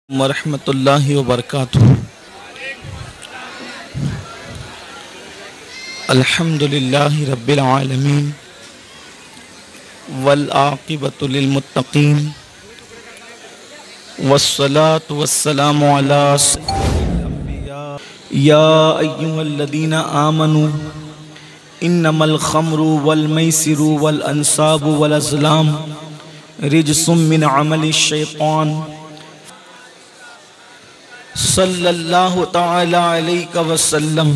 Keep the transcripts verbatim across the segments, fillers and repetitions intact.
वरहमतुल्लाहि वबरकातुहू। अल्हम्दुलिल्लाहि रब्बिल आलमीन वल आक़िबतु लिल मुत्तक़ीन वस्सलातु वस्सलामु अला सय्यिदिल अंबिया या अय्युहल्लज़ीना आमनू इन्नमल खम्रु वल मैसिरु वल अंसाबु वल अज़लाम रिजसुम मिन अमलिश शैतान सल्लल्लाहु तआला अलैहि वसल्लम।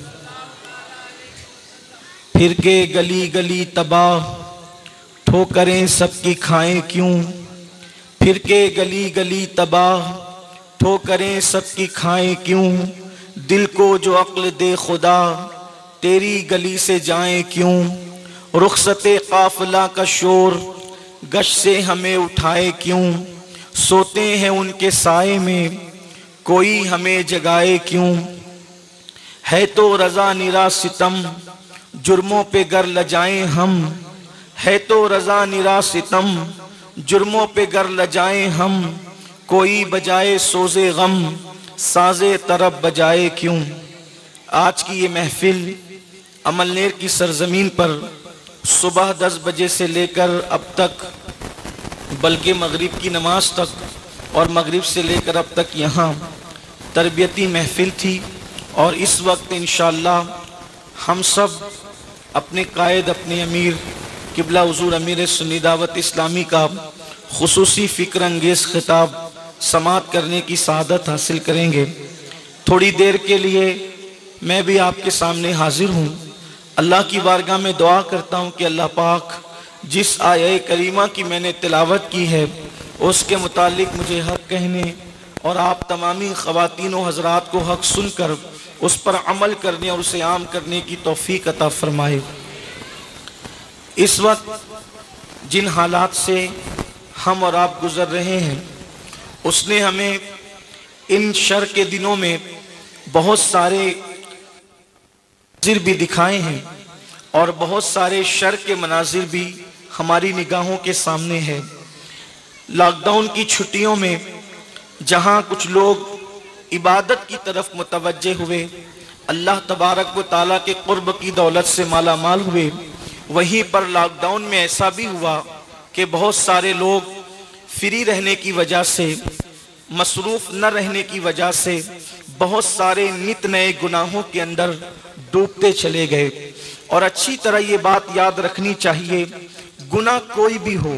फिर के गली गली तबाह, ठोकरें सबकी खाएं क्यों। फिर के गली गली तबाह, ठोकरें सबकी खाएं क्यों। दिल को जो अक्ल दे खुदा, तेरी गली से जाएं क्यों। रुखसते काफिला का शोर, गश से हमें उठाए क्यों। सोते हैं उनके साए में, कोई हमें जगाए क्यों। है तो रजा निरा सितम, जुर्मों पे गर लजाएं हम। है तो रजा निरा सितम, जुर्मों पे गर लजाएं हम। कोई बजाए सोज़े गम, साज़े तरब बजाए क्यों। आज की ये महफिल अमलनेर की सरजमीन पर सुबह दस बजे से लेकर अब तक, बल्कि मगरिब की नमाज तक और मगरिब से लेकर अब तक यहाँ तरबियती महफिल थी। और इस वक्त इंशाअल्लाह हम सब अपने कायद, अपने अमीर किबला हुज़ूर अमीर सुन्नी दावत इस्लामी का खुसूसी फ़िक्र अंगेज़ खिताब समात करने की सआदत हासिल करेंगे। थोड़ी देर के लिए मैं भी आपके सामने हाजिर हूँ। अल्लाह की बारगाह में दुआ करता हूँ कि अल्लाह पाक जिस आये करीमा की मैंने तिलावत की है उसके मुतालिक मुझे हक कहने और आप तमामी ख़वातीन व हज़रात को हक सुनकर उस पर अमल करने और उसे आम करने की तौफीक अता फरमाए। इस वक्त जिन हालात से हम और आप गुज़र रहे हैं, उसने हमें इन शर के दिनों में बहुत सारे मनाज़िर भी दिखाए हैं और बहुत सारे शर के मनाज़िर भी हमारी निगाहों के सामने है। लॉकडाउन की छुट्टियों में जहाँ कुछ लोग इबादत की तरफ मुतवज्जे हुए, अल्लाह तबारक व ताला के कुर्ब की दौलत से माला माल हुए, वहीं पर लॉकडाउन में ऐसा भी हुआ कि बहुत सारे लोग फ्री रहने की वजह से, मसरूफ़ न रहने की वजह से बहुत सारे नित नए गुनाहों के अंदर डूबते चले गए। और अच्छी तरह ये बात याद रखनी चाहिए, गुनाह कोई भी हो,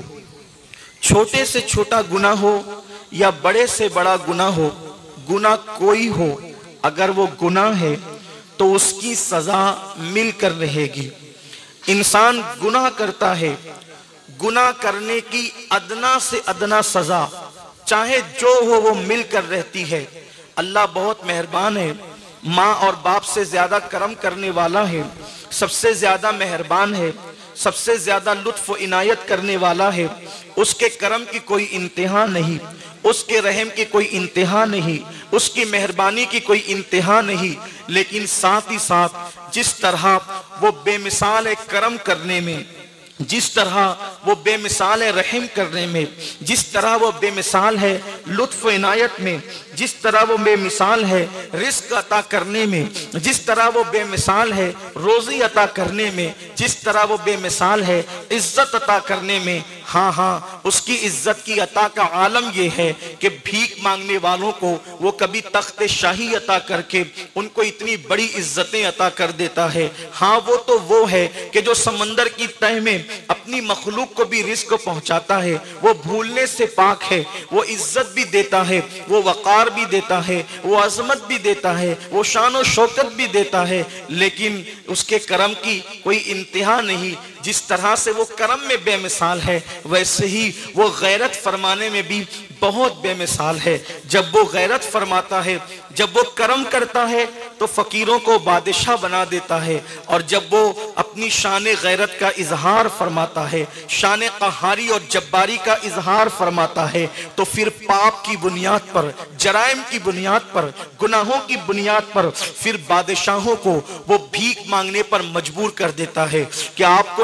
छोटे से छोटा गुनाह हो या बड़े से बड़ा गुनाह हो, गुनाह कोई हो, अगर वो गुनाह है तो उसकी सजा मिलकर रहेगी। इंसान गुनाह करता है, गुनाह करने की अदना से अदना सजा चाहे जो हो वो मिलकर रहती है। अल्लाह बहुत मेहरबान है, माँ और बाप से ज्यादा करम करने वाला है, सबसे ज्यादा मेहरबान है, सबसे ज्यादा लुत्फ व इनायत करने वाला है। उसके करम की कोई इंतहा नहीं, उसके रहम की कोई इंतहा नहीं, उसकी मेहरबानी की कोई इंतहा नहीं। लेकिन साथ ही साथ जिस तरह वो बेमिसाल है करम करने में, जिस तरह वो बेमिसाल है रहम करने में, जिस तरह वो बेमिसाल है लुत्फ इनायत में, जिस तरह वो बेमिसाल है रिस्क अता करने में, जिस तरह वो बेमिसाल है रोजी अता करने में, जिस तरह वो बेमिसाल है इज्जत अता करने में, हाँ हाँ उसकी इज्जत की अता का आलम यह है कि भीख मांगने वालों को वो कभी तख्त शाही अता करके उनको इतनी बड़ी इज्जतें अता कर देता है। हाँ वो तो वो है कि जो समंदर की तह में अपनी मखलूक को भी रिस्क पहुंचाता है, वो भूलने से पाक है, वो इज्जत भी देता है, वो वक़ार भी देता है, वो अजमत भी देता है, वो शान और शौकत भी देता है। लेकिन उसके करम की कोई इंतहा नहीं। जिस तरह से वो करम में बेमिसाल है, वैसे ही वो गैरत फरमाने में भी बहुत बेमिसाल है। जब वो गैरत फरमाता है, जब वो करम करता है तो फकीरों को बादशाह बना देता है, और जब वो अपनी शान गैरत का इजहार फरमाता है, शान कहारी और जब्बारी का इजहार फरमाता है, तो फिर पाप की बुनियाद पर, जराइम की बुनियाद पर, गुनाहों की बुनियाद पर फिर बादशाहों को वो भीख मांगने पर मजबूर कर देता है कि आपको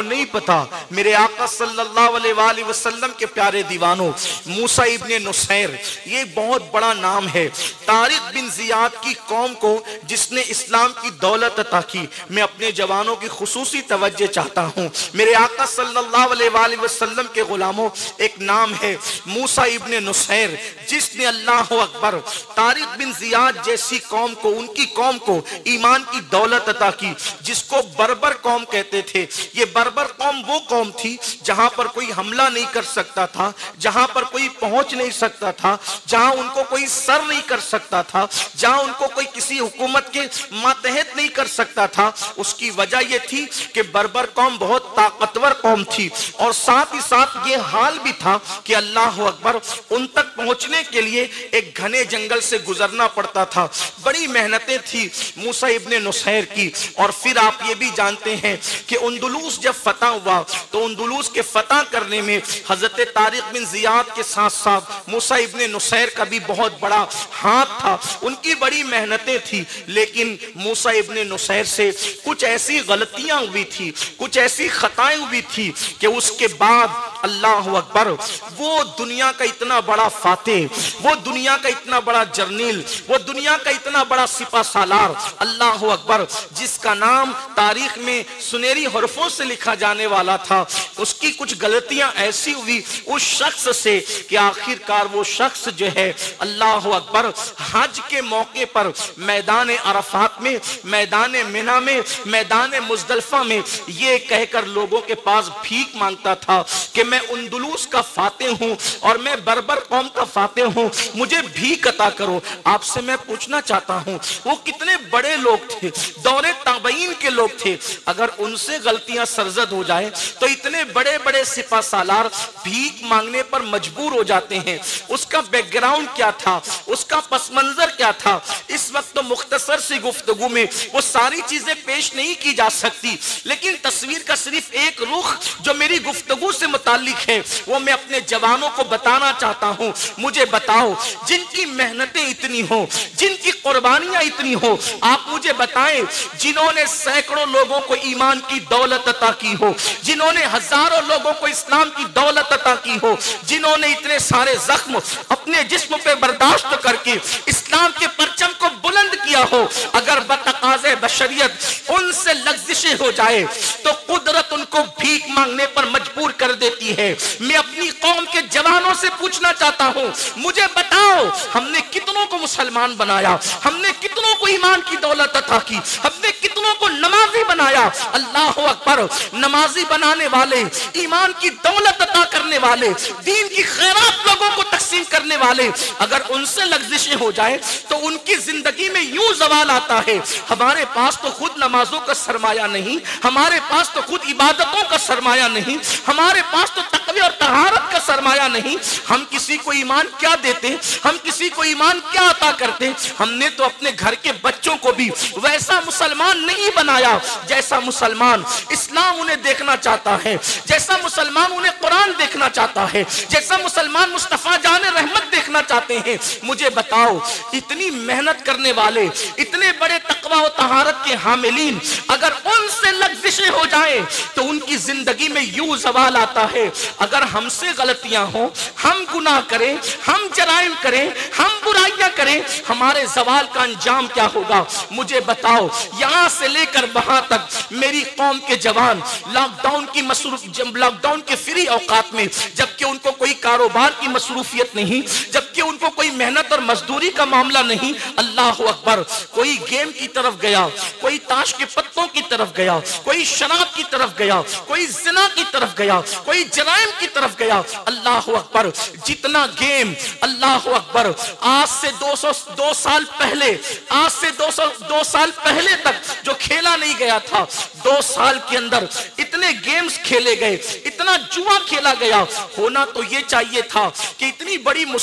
नहीं पता, मेरे आका सल्लल्लाहु अलैहि वसल्लम के प्यारे दीवानों, मूसा इब्ने नुसैर ये बहुत बड़ा नाम है। तारिक बिन जियाद की कौम को जिसने इस्लाम की दौलत अता की, मैं अपने जवानों की खुसूसी तवज्जो चाहता हूँ। मेरे आका सल्लल्लाहु अलैहि वसल्लम के गुलामों, एक नाम है मूसा इब्ने नुसैर, जिसने अल्लाह अकबर तारिक बिन जियाद जैसी कौम को, उनकी कौम को ईमान की दौलत अता की, जिसको बर्बर कौम कहते थे। ये बर्बर कौम वो कौम थी जहां पर कोई हमला नहीं कर सकता था, जहां पर कोई पहुंच नहीं सकता था, जहां उनको कोई सर नहीं कर सकता था, जहां उनको कोई किसी हुकूमत के मातहत नहीं कर सकता था। उसकी वजह यह थी कि बर्बर कौम बहुत ताकतवर कौम थी, और साथ ही साथ ये हाल भी था कि अल्लाह अकबर उन तक पहुंचने के लिए एक घने जंगल से गुजरना पड़ता था। बड़ी मेहनतें थी मूसा इब्ने नुसैर की। और फिर आप ये भी जानते हैं कि उंदुलूस जब फतह हुआ तो उंदुलूस के फतह करने में हजरत तारिक बिन जियाद के साथ साथ मूसा इब्ने नुसैर का भी बहुत बड़ा हाथ था, उनकी बड़ी मेहनतें थी। लेकिन मूसा इब्ने नुसैर से कुछ ऐसी गलतियां हुई थी, कुछ ऐसी खताएं हुई थी कि उसके बाद अल्लाह अकबर वो दुनिया का इतना बड़ा फातेह, वो दुनिया का इतना बड़ा जर्नील, वो दुनिया का इतना बड़ा सिपा सालार, अल्लाह अकबर, जिसका नाम तारीख में सुनहरी हरफों से लिखा जाने वाला था, उसकी कुछ गलतियां ऐसी हुई उस शख्स से कि आखिरकार वो शख्स जो है अल्लाह अकबर हज के मौके पर मैदान अरफात में, मैदान मिना में, मैदान मुजदलफा में ये कहकर लोगों के पास भीख मांगता था कि मैं उंदुलूस का फातेह हूं और मैं बर्बर कौम का फातेह हूं, मुझे भीख अता करो। आपसे मैं पूछना चाहता हूं, वो कितने बड़े लोग थे, दौरे ताबईन के लोग थे, अगर उनसे गलतियां सरजद हो जाए तो इतने बड़े बड़े सिपा सालार भीख मांगने पर मजबूर हो जाते हैं। उसका बैकग्राउंड क्या था, उसका पस मंजर क्या था, इस वक्त तो मुख्तसर सी गुफ्तगू में वो सारी चीजें पेश नहीं की जा सकती, लेकिन तस्वीर का सिर्फ एक रुख जो मेरी गुफ्तगू से मुताल्लिक है वो मैं अपने जवानों को बताना चाहता हूं। मुझे बताओ, जिनकी मेहनतें इतनी हो, जिनकी कुर्बानियां इतनी हो, आप मुझे बताएं, जिन्होंने सैकड़ों लोगों को ईमान की दौलत अता की हो, जिन्होंने हजारों लोगों को इस्लाम की दौलत अता की हो, जिन्होंने इतने सारे जख्म अपने जिस्म पे बर्दाश्त करके इस्लाम के परचम को बुलंद किया हो, अगर बतकाज़े बशरियत उनसे लग़्ज़िशें हो जाए तो कुदरत उनको भीख मांगने पर मजबूर कर देती है। मैं अपनी कौम के जवानों से पूछना चाहता हूं, मुझे बताओ, हमने कितनों को मुसलमान बनाया, हमने कितनों को ईमान की दौलत अता की, हमने कितनों को नमाजी बनाया। अल्लाह अकबर, नमाजी बनाने वाले, ईमान की दौलत अता करने वाले, दीन की खैरात लोगों को तकसीम करने वाले, अगर उनसे लग़्ज़िशें हो जाए तो उनकी जिंदगी में यूं ज़वाल आता है, हमारे पास तो खुद नमाजों का सरमाया नहीं, हमारे पास तो खुद इबादतों का सरमाया नहीं, हमारे पास तो तक़वा और तहारत का सरमाया नहीं, हम किसी को ईमान क्या देते, हम किसी को ईमान क्या अता करते। हमने तो अपने घर के बच्चों को भी वैसा मुसलमान नहीं बनाया जैसा मुसलमान इस्लाम उन्हें देखना चाहता है, जैसा मुसलमान उन्हें कुरान देखना चाहता है, जैसा मुसलमान मुस्तफा जाने रहमत देखना चाहते हैं। मुझे बताओ, इतनी मेहनत करने वाले, इतने बड़े तक़वा और तहारत के हामिलीन, अगर उनसे लग़्ज़िशें हो जाए तो उनकी जिंदगी में यूं ज़वाल आता है। अगर हमसे गलतियां हो, हम गुनाह करें, हम जराइम करें, हम बुराइयां करें, हमारे ज़वाल का अंजाम क्या होगा। मुझे बताओ, यहां से लेकर वहां तक मेरी कौम के जवान लॉकडाउन की मसरूफ, लॉकडाउन के फ्री औकात में, जबकि उनको कोई कारोबार की मसरूफियत नहीं, जबकि उनको कोई मेहनत और मजदूरी का मामला नहीं, अल्लाह अकबर, कोई गेम की तरफ गया, कोई ताश के पत्तों की तरफ गया, कोई शराब की तरफ गया, कोई जिना की तरफ गया, कोई जराइम की तरफ गया। अल्लाह अकबर, जितना गेम, अल्लाह अकबर, आज से दो सौ दो साल पहले, आज से दो सौ दो साल पहले तक जो खेला नहीं गया था, दो साल के अंदर इतने गेम्स खेले गए, इतना जुआ खेला गया। होना तो ये चाहिए था कि इतनी बड़ी मुसीबत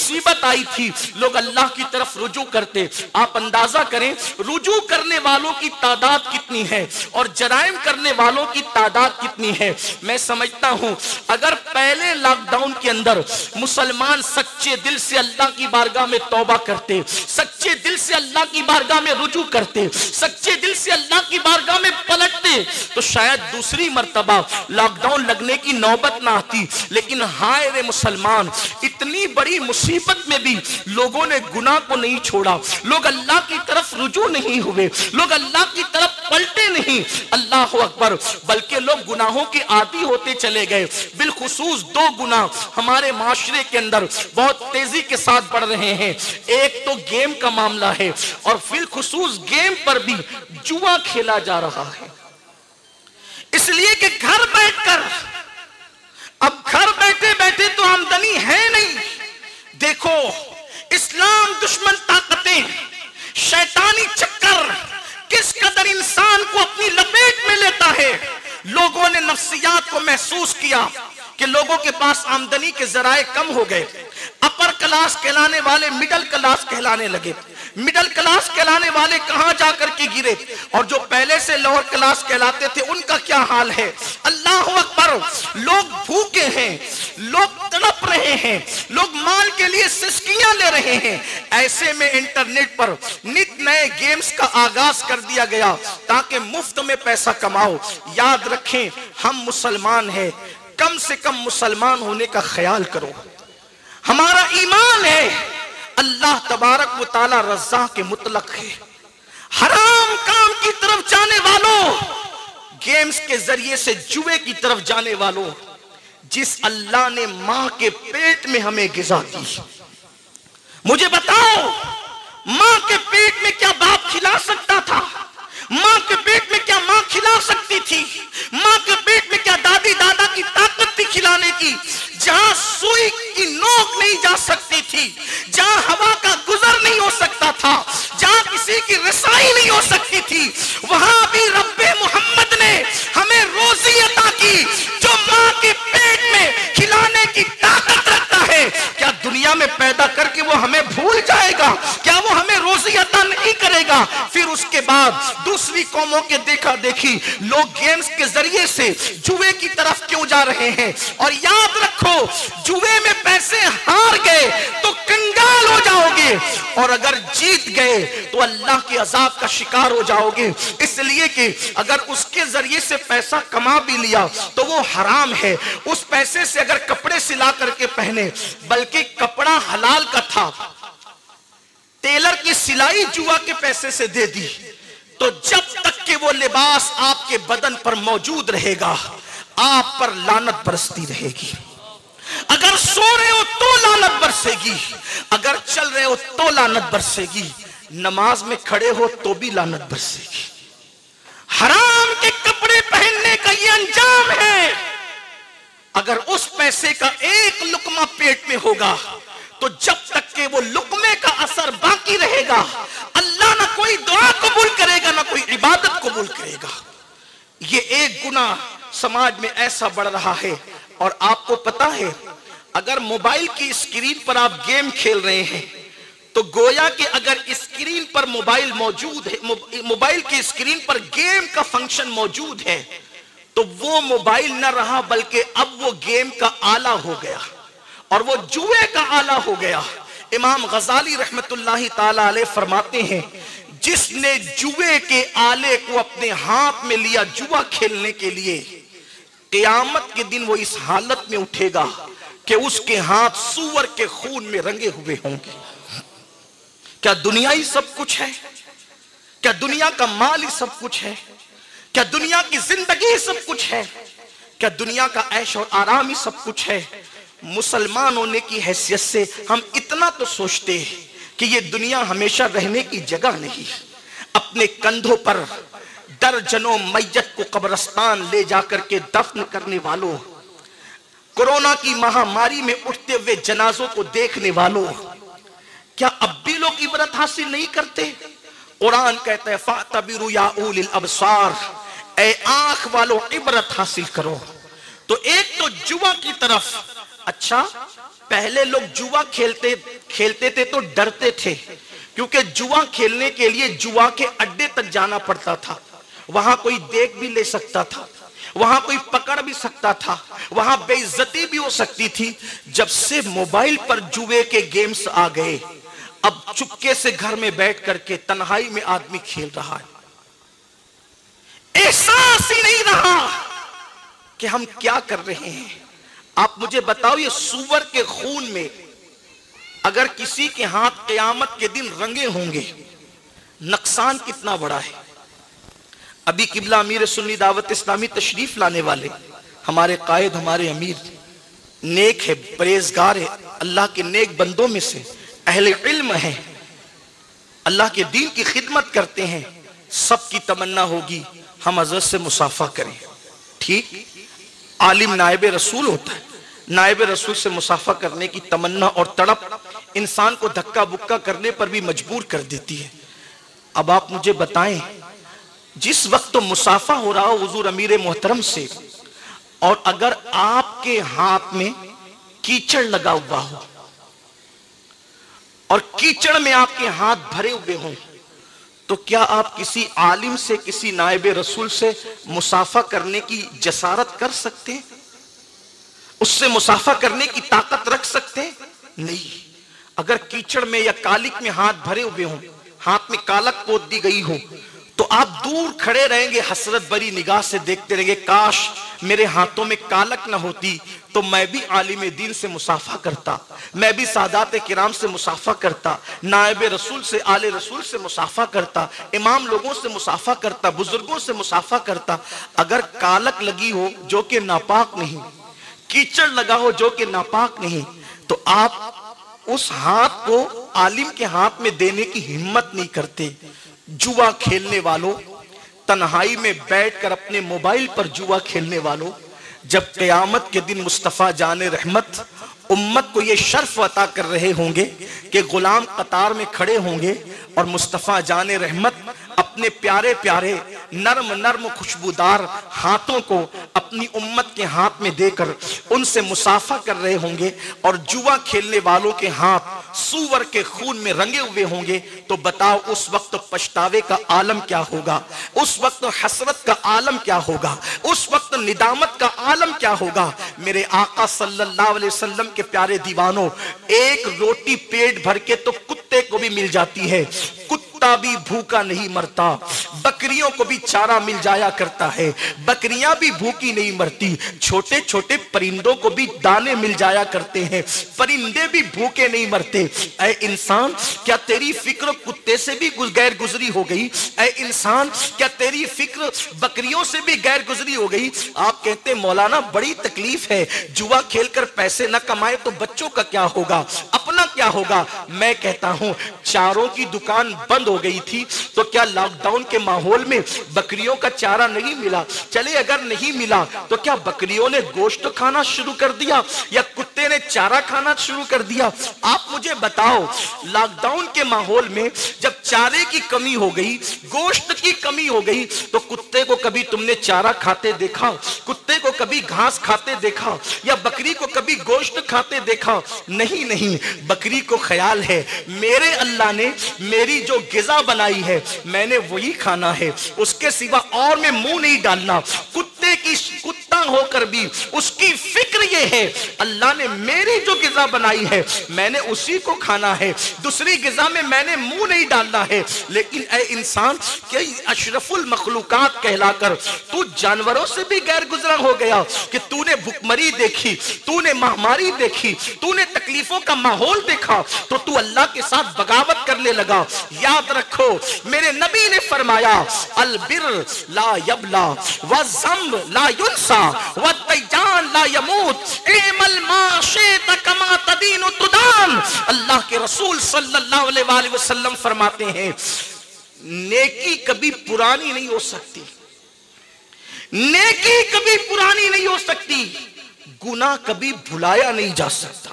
आई थी, लोग अल्लाह की तरफ रुजू करते। आप अंदाजा करें रुजू करने वालों की तादाद कितनी है और जराइम करने वालों की तादाद कितनी है। मैं समझता हूं अगर पहले लॉकडाउन के अंदर मुसलमान सच्चे दिल से अल्लाह की बारगाह में तौबा करते, सच्चे दिल से अल्लाह की बारगाह में रुजू करते, सच्चे दिल से अल्लाह की बारगाह में पलटते, तो शायद दूसरी मर्तबा लॉकडाउन लगने की नौबत ना आती। लेकिन हाय रे मुसलमान, इतनी बड़ी मुसीबत में भी लोगों ने गुनाह को नहीं छोड़ा, लोग अल्लाह की तरफ रुजू नहीं हुए, लोग अल्लाह की तरफ पलटे नहीं। अल्लाह अकबर, बल्कि लोग गुनाहों के आदी होते चले गए। बिलखुसूस दो गुनाह हमारे माशरे के अंदर बहुत तेजी के साथ बढ़ रहे हैं। एक तो गेम का मामला है और बिलखुसूस गेम पर भी जुआ खेला जा रहा है, इसलिए कि घर बैठकर, अब घर बैठे बैठे तो आमदनी है नहीं। देखो इस्लाम दुश्मन ताकतें, शैतानी चक्कर किस कदर इंसान को अपनी लपेट में लेता है। लोगों ने नफ्सियात को महसूस किया कि लोगों के पास आमदनी के जराए कम हो गए। अपर क्लास कहलाने वाले मिडिल क्लास कहलाने लगे, मिडिल क्लास कहलाने वाले कहां जाकर के गिरे, और जो पहले से लोअर क्लास कहलाते थे उनका क्या हाल है। अल्लाह अकबर, लोग भूखे हैं, लोग तड़प रहे हैं, लोग माल के लिए सिसकियां ले रहे हैं। ऐसे में इंटरनेट पर नित नए गेम्स का आगाज कर दिया गया ताकि मुफ्त में पैसा कमाओ। याद रखें हम मुसलमान हैं, कम से कम मुसलमान होने का ख्याल करो। हमारा ईमान है अल्लाह तबारक व तआला रज़्ज़ाक़ के मुतलक है। हराम काम की तरफ जाने वालों, गेम्स के जरिए से जुए की तरफ जाने वालों, जिस अल्लाह ने मां के पेट में हमें गिज़ा दी, मुझे बताओ मां के पेट में क्या बाप खिला सकता था? मां के पेट में क्या मां खिला सकती थी? मां के पेट में क्या दादी दादा की ताकत थी खिलाने की? जहां सुई की नोक नहीं जा सकती थी, जहां हवा का गुजर नहीं हो सकता था, जहां किसी की रसाई नहीं हो सकती थी, वहां भी रब्बे मोहम्मद ने हमें रोजी अता की जो मां के पेट में खिलाने की ताकत रखता है। क्या दुनिया में पैदा करके वो हमें भूल जाएगा? क्या वो हमें रोजी अता नहीं करेगा? फिर उसके बाद दूसरी कौमों के देखा देखी लोग गेम्स के जरिए से जुए की तरफ क्यों जा रहे हैं। और याद रखो जुए में पैसे हार गए तो कंगाल हो जाओगे, और अगर जीत गए तो अल्लाह के अजाब का शिकार हो जाओगे। इसलिए कि अगर उसके जरिए से पैसा कमा भी लिया तो वो हराम है। उस पैसे से अगर कपड़े सिला करके पहने, बल्कि कपड़ा हलाल का था, टेलर की सिलाई जुआ के पैसे से दे दी, तो जब तक कि वो लिबास आपके बदन पर मौजूद रहेगा आप पर लानत बरसती रहेगी। अगर सो रहे हो तो लानत बरसेगी, अगर चल रहे हो तो लानत बरसेगी, नमाज में खड़े हो तो भी लानत बरसेगी। हराम के कपड़े पहनने का ये अंजाम है। अगर उस पैसे का एक लुकमा पेट में होगा तो जब तक के वो लुकमे का असर बाकी रहेगा अल्लाह ना कोई दुआ कबूल करेगा ना कोई इबादत कबूल करेगा। ये एक गुनाह समाज में ऐसा बढ़ रहा है। और आपको पता है अगर मोबाइल की स्क्रीन पर आप गेम खेल रहे हैं तो गोया कि अगर स्क्रीन पर मोबाइल मौजूद है, मोबाइल की स्क्रीन पर गेम का फंक्शन मौजूद है, तो वो मोबाइल न रहा बल्कि अब वो गेम का आला हो गया और वो जुए का आला हो गया। इमाम गजाली रहमतुल्लाहि ताला अलैह फरमाते हैं जिसने जुए के आले को अपने हाथ में लिया जुआ खेलने के लिए, क़यामत के दिन वो इस हालत में उठेगा कि उसके हाथ सूअर के खून में रंगे हुए होंगे। क्या दुनिया ही सब कुछ है? क्या दुनिया का माल ही सब कुछ है? क्या दुनिया की जिंदगी ही सब कुछ है? क्या दुनिया का ऐश और आराम ही सब कुछ है? मुसलमान होने की हैसियत से हम इतना तो सोचते हैं कि ये दुनिया हमेशा रहने की जगह नहीं। अपने कंधों पर दर्जनों मैयत को कब्रिस्तान ले जाकर के दफन करने वालों, कोरोना की महामारी में उठते हुए जनाजों को देखने वालों, क्या अब भी लोग इबरत हासिल नहीं करते? कुरान कहता है फातबिरु या उलिल अबसार, ए आंख वालों इबरत हासिल करो। तो एक तो जुआ की तरफ, अच्छा पहले लोग जुआ खेलते खेलते थे तो डरते थे, क्योंकि जुआ खेलने के लिए जुआ के अड्डे तक जाना पड़ता था। वहां कोई देख भी ले सकता था, वहां कोई पकड़ भी सकता था, वहां बेइज्जती भी हो सकती थी। जब से मोबाइल पर जुए के गेम्स आ गए, अब चुपके से घर में बैठ करके तन्हाई में आदमी खेल रहा है। एहसास ही नहीं रहा कि हम क्या कर रहे हैं। आप मुझे बताओ, ये सूअर के खून में अगर किसी के हाथ क़यामत के दिन रंगे होंगे, नुकसान कितना बड़ा है। अभी किबला अमीर सुन्नी दावत इस्लामी तशरीफ लाने वाले हमारे कायद, हमारे अमीर नेक है, परहेजगार है, अल्लाह के नेक बंदों में से अहले इल्म है, अल्लाह के दीन की खिदमत करते हैं। सबकी तमन्ना होगी हम हज़रत से मुसाफा करें। ठीक, आलिम नायब रसूल होता है, नायब रसूल से मुसाफा करने की तमन्ना और तड़प इंसान को धक्का बुक्का करने पर भी मजबूर कर देती है। अब आप मुझे बताएं, जिस वक्त तो मुसाफा हो रहा हो हुजूर अमीर मोहतरम से, और अगर आपके हाथ में कीचड़ लगा हुआ हो और कीचड़ में आपके हाथ भरे हुए हों, तो क्या आप किसी आलिम से, किसी नायब रसूल से मुसाफा करने की जसारत कर सकते हैं? उससे मुसाफा करने की ताकत रख सकते हैं? नहीं। अगर कीचड़ में या कालिक में हाथ भरे हुए हों, हाथ में कालक पोत दी गई हो, तो आप दूर खड़े रहेंगे, हसरत भरी निगाह से देखते रहेंगे, काश मेरे हाथों में कालक न होती तो मैं भी आलिम दीन से मुसाफा करता, मैं भी सादात किराम से मुसाफा करता, नायब रसूल से, आले रसूल से मुसाफा करता, इमाम लोगों से मुसाफा करता, बुजुर्गों से मुसाफा करता। अगर कालक लगी हो जो कि नापाक नहीं, कीचड़ लगा हो जो कि नापाक नहीं, तो आप उस हाथ को आलिम के हाथ में देने की हिम्मत नहीं करते। जुआ खेलने वालों, तन्हाई में बैठकर अपने मोबाइल पर जुआ खेलने वालों, जब क़यामत के दिन मुस्तफ़ा जाने रहमत उम्मत को ये शर्फ अता कर रहे होंगे कि गुलाम कतार में खड़े होंगे और मुस्तफ़ा जाने रहमत अपने प्यारे प्यारे नर्म नर्म खुशबूदार हाथों को अपनी उम्मत के हाथ में देकर उनसे मुसाफा कर रहे होंगे, और जुआ खेलने वालों के हाथ सूअर के खून में रंगे हुए होंगे, तो बताओ उस वक्त पछतावे का आलम क्या होगा, उस वक्त हसरत का आलम क्या होगा, उस वक्त निदामत का आलम क्या होगा। मेरे आका सल्लल्लाहु अलैहि वसल्लम के प्यारे दीवानों, एक रोटी पेट भर के तो कुत्ते को भी मिल जाती है, कुत्ता भी भूखा नहीं मरता, बकरियों को भी चारा मिल जाया करता है, बकरियां भी भूखी नहीं मरती, छोटे छोटे परिंदों को भी दाने मिल जाया करते हैं, परिंदे भी भूखे नहीं मरते। ऐ इंसान, क्या तेरी फिक्र कुत्ते से भी गैर गुजरी हो गई? ऐ इंसान, क्या तेरी फिक्र बकरियों से भी गैर गुजरी हो गई? आप कहते मौलाना बड़ी तकलीफ है, जुआ खेलकर पैसे न कमाए तो बच्चों का क्या होगा, अपना क्या होगा? मैं कहता हूं, चारों की दुकान बंद हो गई थी तो क्या लॉकडाउन के माहौल में बकरियों का चारा नहीं मिला? चले अगर नहीं मिला तो क्या बकरियों ने गोश्त खाना शुरू कर दिया या कुत्ते ने चारा खाना शुरू कर दिया? आप मुझे बताओ, लॉकडाउन के माहौल में जब चारे की कमी हो गई, गोश्त की कमी हो गई, तो कुत्ते को कभी तुमने चारा खाते देखा? कुत्ते को कभी घास खाते देखा? या बकरी को कभी गोश्त खाते देखा? नहीं नहीं, बकरी को ख्याल है मेरे अल्लाह ने मेरी जो गिज़ा बनाई है मैंने वही खाना है, उसके सिवा और मैं मुंह नहीं डालना। कुत्ते की कुत्ता होकर भी उसकी फिक्र ये है, अल्लाह ने मेरी जो गिज़ा बनाई है मैंने उसी को खाना है, दूसरी गिज़ा में मैंने मुंह नहीं डालना है। लेकिन ऐ इंसान, क्या अशरफुल मखलूकात कहलाकर तू जानवरों से भी गैर गुजरा हो गया कि तूने भुखमरी देखी, तूने महामारी देखी, तूने तकलीफों का माहौल देखा तो तू अल्लाह के साथ बगावत करने लगा। याद रखो, मेरे नबी ने फरमाया, अल बिर ला यबला व ज़म्ब ला युनसा व तैजान ला यमूत इमल मा शित कमा तदीन तुदान। अल्लाह के रसूल सल्लल्लाहु अलैहि वसल्लम फरमाते हैं, नेकी कभी पुरानी नहीं हो सकती, नेकी कभी पुरानी नहीं हो सकती, गुनाह कभी भुलाया नहीं जा सकता,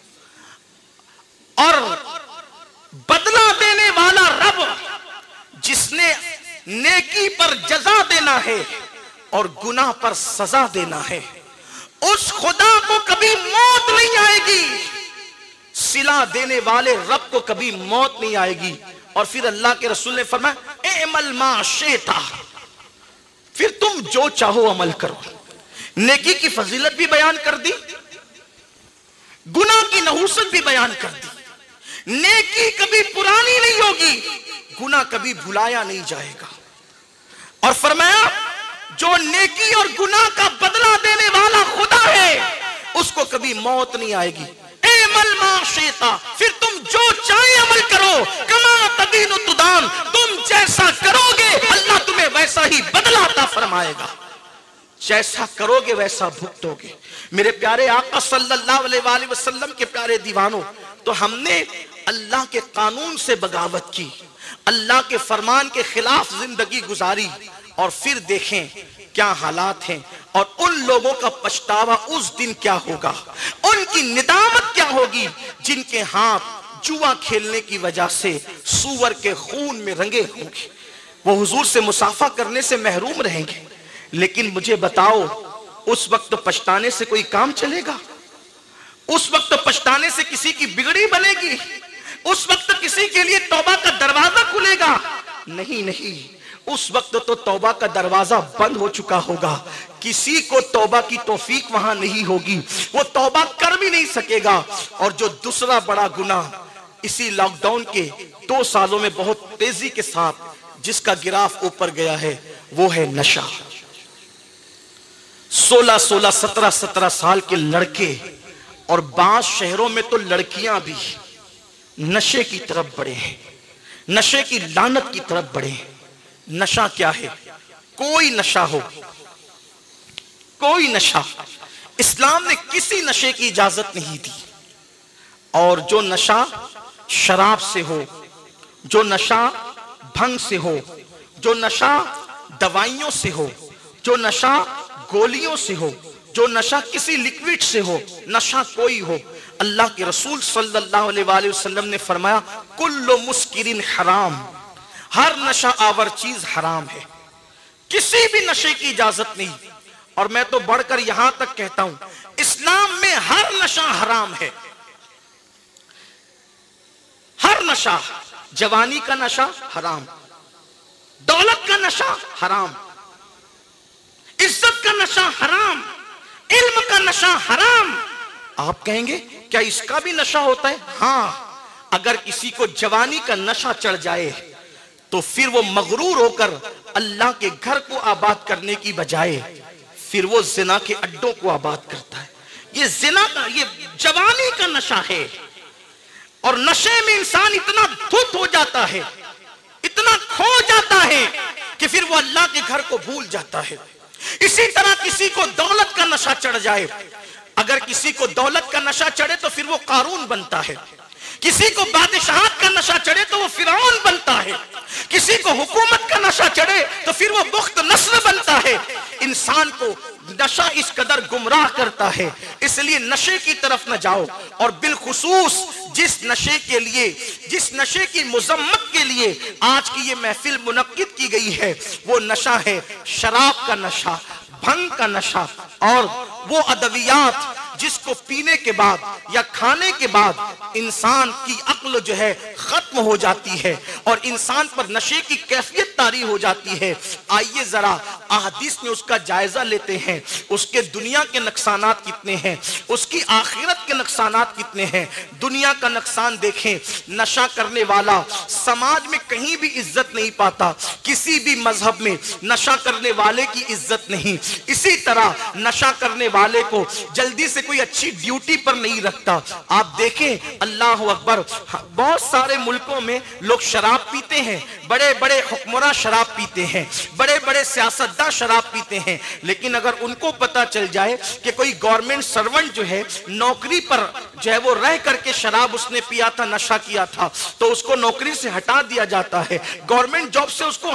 और बदला देने वाला रब जिसने नेकी पर जजा देना है और गुनाह पर सजा देना है, उस खुदा को कभी मौत नहीं आएगी। सिला देने वाले रब को कभी मौत नहीं आएगी। और फिर अल्लाह के रसूल ने फरमाया एमल मा शेता, फिर तुम जो चाहो अमल करो। नेकी की फजीलत भी बयान कर दी, गुनाह की नहुसत भी बयान कर दी। नेकी कभी पुरानी नहीं होगी, गुनाह कभी भुलाया नहीं जाएगा। और फरमाया जो नेकी और गुनाह का बदला देने वाला खुदा है उसको कभी मौत नहीं आएगी। एमल माशेता, फिर तुम जो चाहे अमल करो। कमा तदीन तुदान, तुम जैसा करोगे अल्लाह तुम्हें वैसा ही बदला अता फरमाएगा। जैसा करोगे वैसा भुगतोगे। मेरे प्यारे आका सल्लल्लाहु अलैहि वसल्लम के प्यारे दीवानों, तो हमने अल्लाह के कानून से बगावत की, अल्लाह के फरमान के खिलाफ जिंदगी गुजारी, और फिर देखें क्या हालात हैं और उन लोगों का पछतावा उस दिन क्या होगा, उनकी निदामत क्या होगी जिनके हाथ जुआ खेलने की वजह से सूअर के खून में रंगे होंगे। वो हुजूर से मुसाफा करने से महरूम रहेंगे। लेकिन मुझे बताओ, उस वक्त पछताने से कोई काम चलेगा? उस वक्त पछताने से किसी की बिगड़ी बनेगी? उस वक्त किसी के लिए तौबा का दरवाजा खुलेगा? नहीं नहीं, उस वक्त तो तौबा का दरवाजा बंद हो चुका होगा। किसी को तौबा की तौफीक वहां नहीं होगी, वो तौबा कर भी नहीं सकेगा। और जो दूसरा बड़ा गुनाह इसी लॉकडाउन के दो सालों में बहुत तेजी के साथ जिसका गिराफ ऊपर गया है वो है नशा। सोलह सोलह सत्रह सत्रह साल के लड़के और बास शहरों में तो लड़कियां भी नशे की तरफ बढ़े हैं, नशे की लानत की तरफ बढ़े हैं। नशा क्या है? कोई नशा हो, कोई नशा, इस्लाम ने किसी नशे की इजाजत नहीं दी। और जो नशा शराब से हो, जो नशा भंग से हो, जो नशा दवाइयों से हो, जो नशा गोलियों से हो, जो नशा किसी लिक्विड से हो, नशा कोई हो, अल्लाह के रसूल सल्लल्लाहु अलैहि वसल्लम ने फरमाया कुल्लु मुस्किरिन हराम, हर नशा आवर चीज हराम है, किसी भी नशे की इजाजत नहीं। और मैं तो बढ़कर यहां तक कहता हूं, इस्लाम में हर नशा हराम है, हर नशा। जवानी का नशा हराम, दौलत का नशा हराम, इज्जत का नशा हराम, इल्म का नशा हराम। आप कहेंगे क्या इसका भी नशा होता है? हाँ, अगर किसी को जवानी का नशा चढ़ जाए तो फिर वो मगरूर होकर अल्लाह के घर को आबाद करने की बजाय फिर वो जिना के अड्डों को आबाद करता है। ये जिना का, ये जवानी का नशा है। और नशे में इंसान इतना धुत हो जाता है, इतना खो जाता है कि फिर वो अल्लाह के घर को भूल जाता है। इसी तरह किसी को दौलत का नशा चढ़ जाए, अगर किसी को दौलत का नशा चढ़े तो फिर वो कारून बनता है। किसी को बादशाहत का नशा चढ़े तो वो फिरौन बनता है। किसी को हुकूमत का नशा चढ़े तो फिर वो बुख्त नस्ल बनता है। इंसान को नशा इस कदर गुमराह करता है, इसलिए नशे की तरफ न जाओ। और बिलखुसूस जिस नशे के लिए, जिस नशे की मुजम्मत के लिए आज की ये महफिल मुनक्किद की गई है, वो नशा है शराब का नशा, भंग का नशा, और वो अदवियात जिसको पीने के बाद या खाने के बाद इंसान की अक्ल जो है खत्म हो जाती है और इंसान पर नशे की कैफियत तारी हो जाती है। आइए जरा अहदीस में उसका जायजा लेते हैं, उसके दुनिया के नुकसानात कितने हैं, उसकी आखिरत के नुकसानात कितने हैं। दुनिया का नुकसान देखें, नशा करने वाला समाज में कहीं भी इज्जत नहीं पाता, किसी भी मजहब में नशा करने वाले की इज्जत नहीं। इसी तरह नशा करने वाले को जल्दी से कोई अच्छी ड्यूटी पर नहीं रखता। आप देखें, अल्लाह अकबर, बहुत सारे मुल्कों में लोग शराब पीते हैं, बड़े बड़े हुक्मरान शराब पीते हैं, बड़े बड़े सियासतदान शराब पीते हैं, लेकिन अगर उनको पता चल जाए कि कोई गवर्नमेंट सर्वेंट जो है नौकरी पर जो है वो रह करके शराब उसने पिया था, नशा किया था, तो उसको नौकरी से हटा दिया जाता है, गवर्नमेंट जॉब से उसको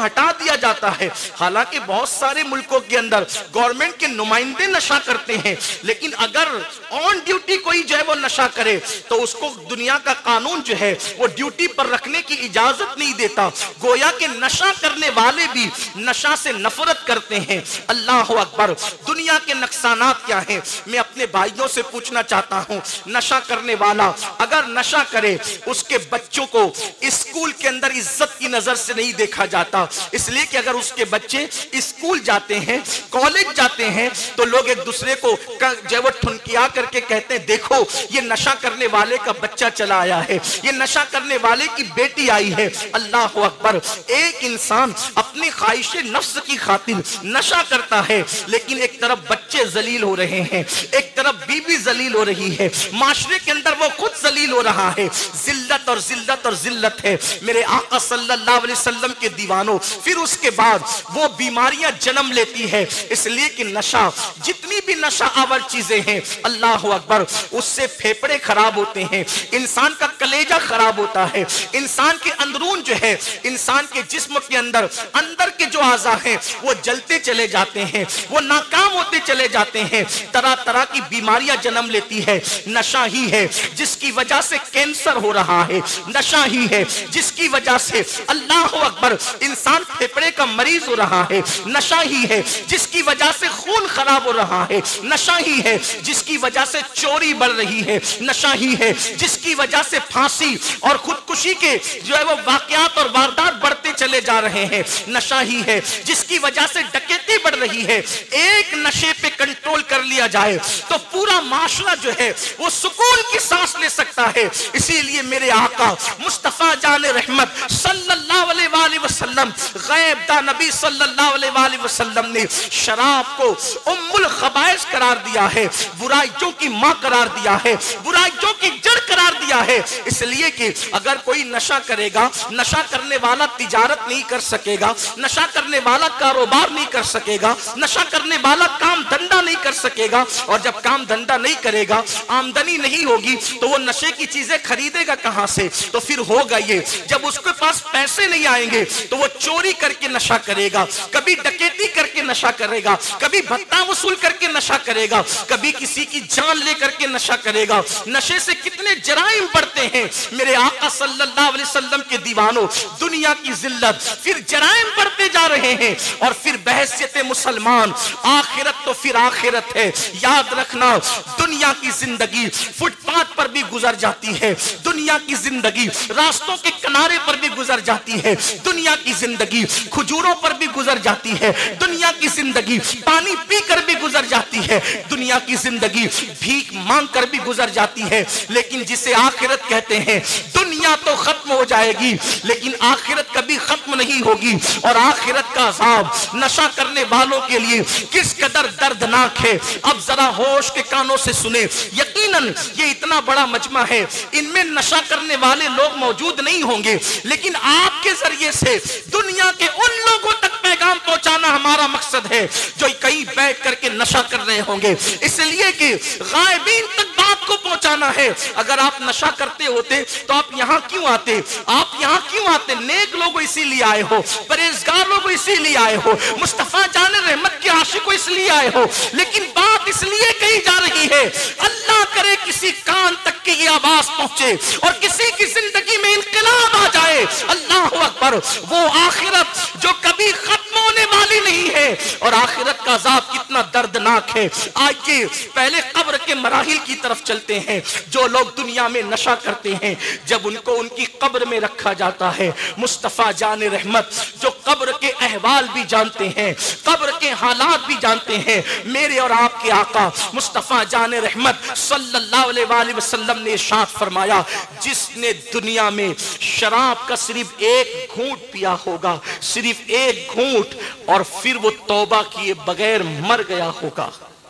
हटा दिया जाता है। हालांकि बहुत सारे मुल्कों के अंदर गवर्नमेंट के नुमाइंदे नशा करते हैं, लेकिन अगर ऑन ड्यूटी कोई जो है वो नशा करे तो उसको दुनिया का कानून जो है वो ड्यूटी पर रखने की इजाजत नहीं देता। गोया कि नशा करने वाले भी नशा से नफरत करते हैं। अल्लाह अकबर। दुनिया के नुकसानात क्या हैं? मैं अपने भाइयों से पूछना चाहता हूं, नशा करने वाला अगर नशा करे उसके बच्चों को स्कूल के अंदर इज्जत की नजर से नहीं देखा जाता, इसलिए कि अगर उसके बच्चे स्कूल जाते हैं, कॉलेज जाते हैं, तो लोग एक दूसरे को जो वो ठुनकिया करके कहते हैं, देखो ये नशा करने वाले का बच्चा चला आया है, ये नशा करने वाले की बेटी आई है। अल्लाह अकबर। एक इंसान अपनी ख्वाहिश नफ्स की खातिर नशा करता है, लेकिन एक तरफ बच्चे जलील हो रहे हैं, एक तरफ बीवी जलील हो रही है, माशरे के अंदर वो खुद जलील हो रहा है। जिल्लत और जिल्लत और जिल्लत है मेरे आका सल्लल्लाहु अलैहि वसल्लम के दीवानों। फिर उसके बाद वो बीमारियां जन्म लेती है, इसलिए कि नशा, जितनी भी नशा आवर चीजें हैं, अल्लाह अकबर, उससे फेफड़े खराब होते हैं, इंसान का कलेजा खराब होता है, इंसान के अंदरून जो है, इंसान के जिस्म के अंदर अंदर के जो आज़ा हैं वो जलते चले जाते हैं, वो नाकाम होते चले जाते हैं, तरह तरह की बीमारियां जन्म लेती है। नशा ही है जिसकी वजह से कैंसर हो रहा है, नशा ही है जिसकी वजह से अल्लाह अकबर इंसान फेफड़े का मरीज हो रहा है, नशा ही है जिसकी वजह से खून खराब हो रहा है, नशा ही है जिसकी वजह से चोरी बढ़ रही है, नशा ही है जिसकी वजह से फांसी और खुदकुशी के जो है वो वाकयात और वारदात बढ़ते चले जा रहे हैं, नशा ही है जिसकी वजह से डकैती बढ़ रही है। एक नशे पे कंट्रोल कर लिया जाए तो पूरा माशरा जो है वो सुकून की सांस ले सकता है। इसीलिए मेरे आका मुस्तफा जान रहमत सल्लल्लाहु अलैहि वसल्लम, गैब दा नबी सल्लल्लाहु अलैहि वसल्लम ने शराब को उम्मुल खबाइस करार दिया है, बुराइयों की मां करार दिया है, बुराइयों की जड़ करार दिया है। इसलिए कि अगर कोई नशा करेगा, नशा करने वाला तिजारत नहीं कर सकेगा, नशा करने वाला कारोबार नहीं कर सकेगा, नशा करने वाला काम धंधा नहीं कर सकेगा, और जब काम धंधा नहीं करेगा, आमदनी नहीं होगी, तो वो नशे की चीजें खरीदेगा कहां से? तो फिर होगा ये, जब उसके पास पैसे नहीं आएंगे तो वो चोरी करके नशा करेगा, कभी डकैती करके नशा करेगा, कभी भत्ता वसूल करके नशा करेगा, कभी किसी की जान लेकर के नशा करेगा। नशे से कितने जराइम बढ़ते हैं मेरे आका सल्लल्लाहु अलैहि वसल्लम के दीवानों। दुनिया की जिल्लत, फिर जराइम बढ़ते जा रहे हैं, और फिर बहसियत मुसलमान आखिरत तो फिर आखिरत है। याद रखना, दुनिया की जिंदगी फुटपाथ पर भी गुजर जाती है, दुनिया की जिंदगी रास्तों के किनारे पर भी गुजर जाती है, दुनिया की जिंदगी खजूरों पर भी गुजर जाती है, दुनिया की जिंदगी पानी पीकर भी गुजर जाती है, दुनिया की जिंदगी भीख मांग कर भी गुजर जाती है। लेकिन जिसे आखिरत कहते हैं, दुनिया तो खत्म हो जाएगी लेकिन आखिरत कभी खत्म नहीं होगी। और आखिरत का अज़ाब नशा करने वालों के लिए किस कदर दर्दनाक है, अब जरा होश के कानों से सुने। यकीनन ये इतना बड़ा मजमा है, इनमें नशा करने वाले लोग मौजूद नहीं होंगे, लेकिन आपके जरिए से दुनिया के उन लोगों तक पैगाम पहुंचाना हमारा मकसद है जो कहीं बैठ करके नशा कर रहे होंगे। इसलिए कि गायबीन तक बात को पहुंचाना है। अगर आप नशा करते होते तो आप यहाँ क्यों आते? आप यहाँ क्यों आते? नेक लोग इसीलिए आए हो, परहेजगार लोग इसीलिए आए हो, मुस्तफा जान रहमत के आशिक इसलिए आए हो। लेकिन बात इसलिए कही जा रही है, अल्लाह करे किसी कान तक की ये आवाज पहुंचे और किसी की जिंदगी में इनकलाब आ जाए। अल्लाह अकबर। वो आखिरत जो कभी खत्म होने वाली नहीं है, और आखिरत का अज़ाब कितना दर्दनाक है। आइए पहले कब्र के मराहिल की तरफ चलते हैं। जो लोग दुनिया में नशा करते हैं, जब उनको उनकी कब्र में रखा जाता है, मुस्तफा जान रहमत जो कब्र के अहवाल भी जानते हैं, कब्र के हालात भी जानते हैं, मेरे और आपके आका मुस्तफा जान रहमत सल्लल्लाहु अलैहि वसल्लम ने इरशाद फरमाया, जिसने दुनिया में शराब का सिर्फ एक घूंट पिया होगा, सिर्फ एक घूंट, और फिर वो तौबा किए बगैर मर गया होगा,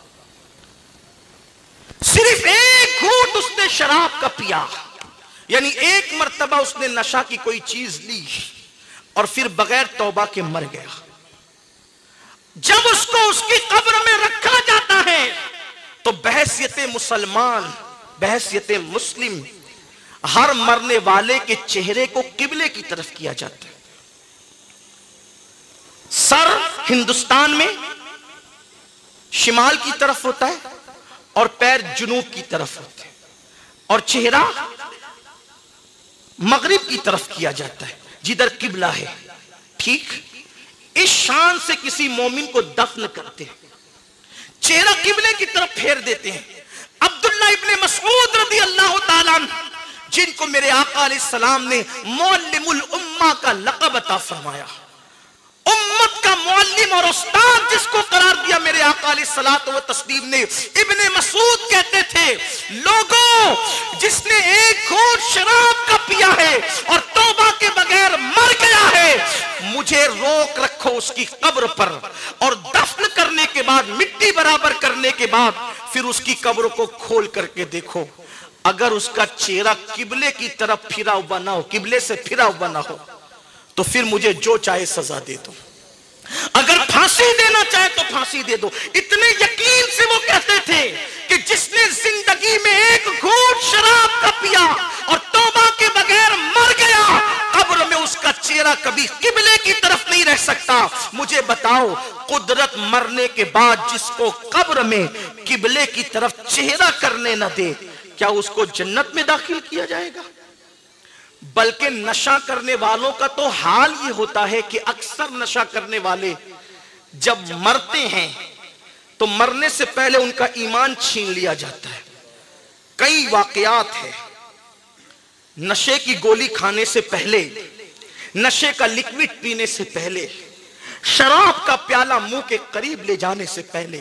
सिर्फ एक घूंट उसने शराब का पिया, यानी एक मर्तबा उसने नशा की कोई चीज ली और फिर बगैर तौबा के मर गया। जब उसको उसकी कब्र में रखा जाता है तो बहसियत मुसलमान, बहसियत मुस्लिम, हर मरने वाले के चेहरे को किबले की तरफ किया जाता है। सर हिंदुस्तान में शिमाल की तरफ होता है और पैर जुनूब की तरफ होते हैं, और चेहरा मगरिब की तरफ किया जाता है जिधर किबला है। ठीक इस शान से किसी मोमिन को दफन करते हैं, चेहरा किबले की तरफ फेर देते हैं। अब्दुल्ला इब्ने मसऊद रज़ी अल्लाह ताला अन्हु, जिनको मेरे आका अलैहिस्सलाम ने मुअल्लिमुल उम्मा का लक़ब अता फरमाया, उम्मत का मुअल्लिम और उस्ताद जिसको करार दिया मेरे आका अलैहिस्सलातु व तस्लीम ने, इब्ने मसूद कहते थे, लोगों जिसने एक घूंट शराब का पिया है और तौबा के बगैर मर गया है, मुझे रोक रखो उसकी कब्र पर, और दफन करने के बाद, मिट्टी बराबर करने के बाद फिर उसकी कब्र को खोल करके देखो, अगर उसका चेहरा किबले की तरफ फिरा हुआ ना हो, किबले से फिरा हुआ ना हो, तो फिर मुझे जो चाहे सजा दे दो, अगर फांसी देना चाहे तो फांसी दे दो। इतने यकीन से वो कहते थे कि जिसने जिंदगी में एक घूंट शराब का पिया और तौबा के बगैर मर गया, कब्र में उसका चेहरा कभी किबले की तरफ नहीं रह सकता। मुझे बताओ, कुदरत मरने के बाद जिसको कब्र में किबले की तरफ चेहरा करने न दे, क्या उसको जन्नत में दाखिल किया जाएगा? बल्कि नशा करने वालों का तो हाल ये होता है कि अक्सर नशा करने वाले जब मरते हैं तो मरने से पहले उनका ईमान छीन लिया जाता है। कई वाकयात है, नशे की गोली खाने से पहले, नशे का लिक्विड पीने से पहले, शराब का प्याला मुंह के करीब ले जाने से पहले,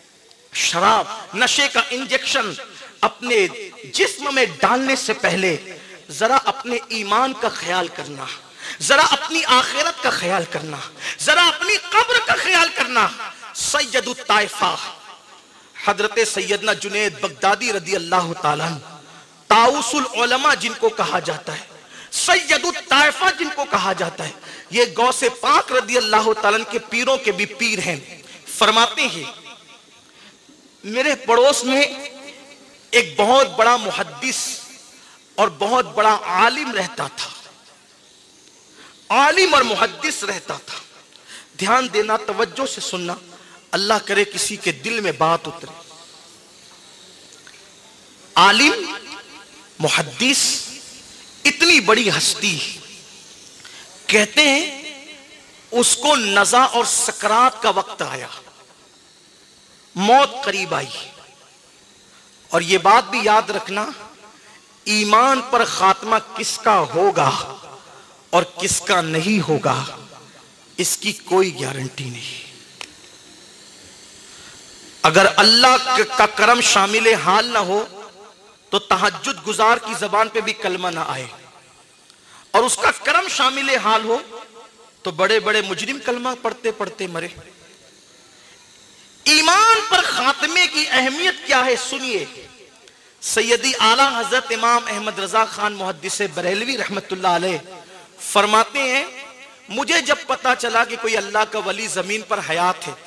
शराब नशे का इंजेक्शन अपने जिस्म में डालने से पहले जरा अपने ईमान का ख्याल करना, जरा अपनी आखिरत का ख्याल करना, जरा अपनी कब्र का ख्याल करना। सैयदुत ताइफा हजरत सैयदना जुनैद बगदादी रदी अल्लाह ताला अन्हु, ताउसुल उलमा जिनको कहा जाता है, सैयदुत ताइफा जिनको कहा जाता है, ये गौसे पाक रदी अल्लाह ताला अन्हु के पीरों के भी पीर हैं। फरमाते हैं, मेरे पड़ोस में एक बहुत बड़ा मुहद्दिस और बहुत बड़ा आलिम रहता था, आलिम और मुहद्दिस रहता था। ध्यान देना, तवज्जो से सुनना, अल्लाह करे किसी के दिल में बात उतरे। आलिम, मुहद्दिस, इतनी बड़ी हस्ती, कहते हैं उसको नज़ा और सकरात का वक्त आया, मौत करीब आई। और यह बात भी याद रखना, ईमान पर खात्मा किसका होगा और किसका नहीं होगा, इसकी कोई गारंटी नहीं। अगर अल्लाह का करम शामिल हाल ना हो तो तहज्जुद गुजार की जबान पे भी कलमा ना आए, और उसका करम शामिल हाल हो तो बड़े बड़े मुजरिम कलमा पढ़ते पढ़ते मरे। ईमान पर खात्मे की अहमियत क्या है, सुनिए। सैयदी आला हजरत इमाम अहमद रजा खान मुहद्दिस बरेलवी रहमतुल्लाह अलैह फरमाते हैं, मुझे जब पता चला कि कोई अल्लाह का वली जमीन पर हयात है,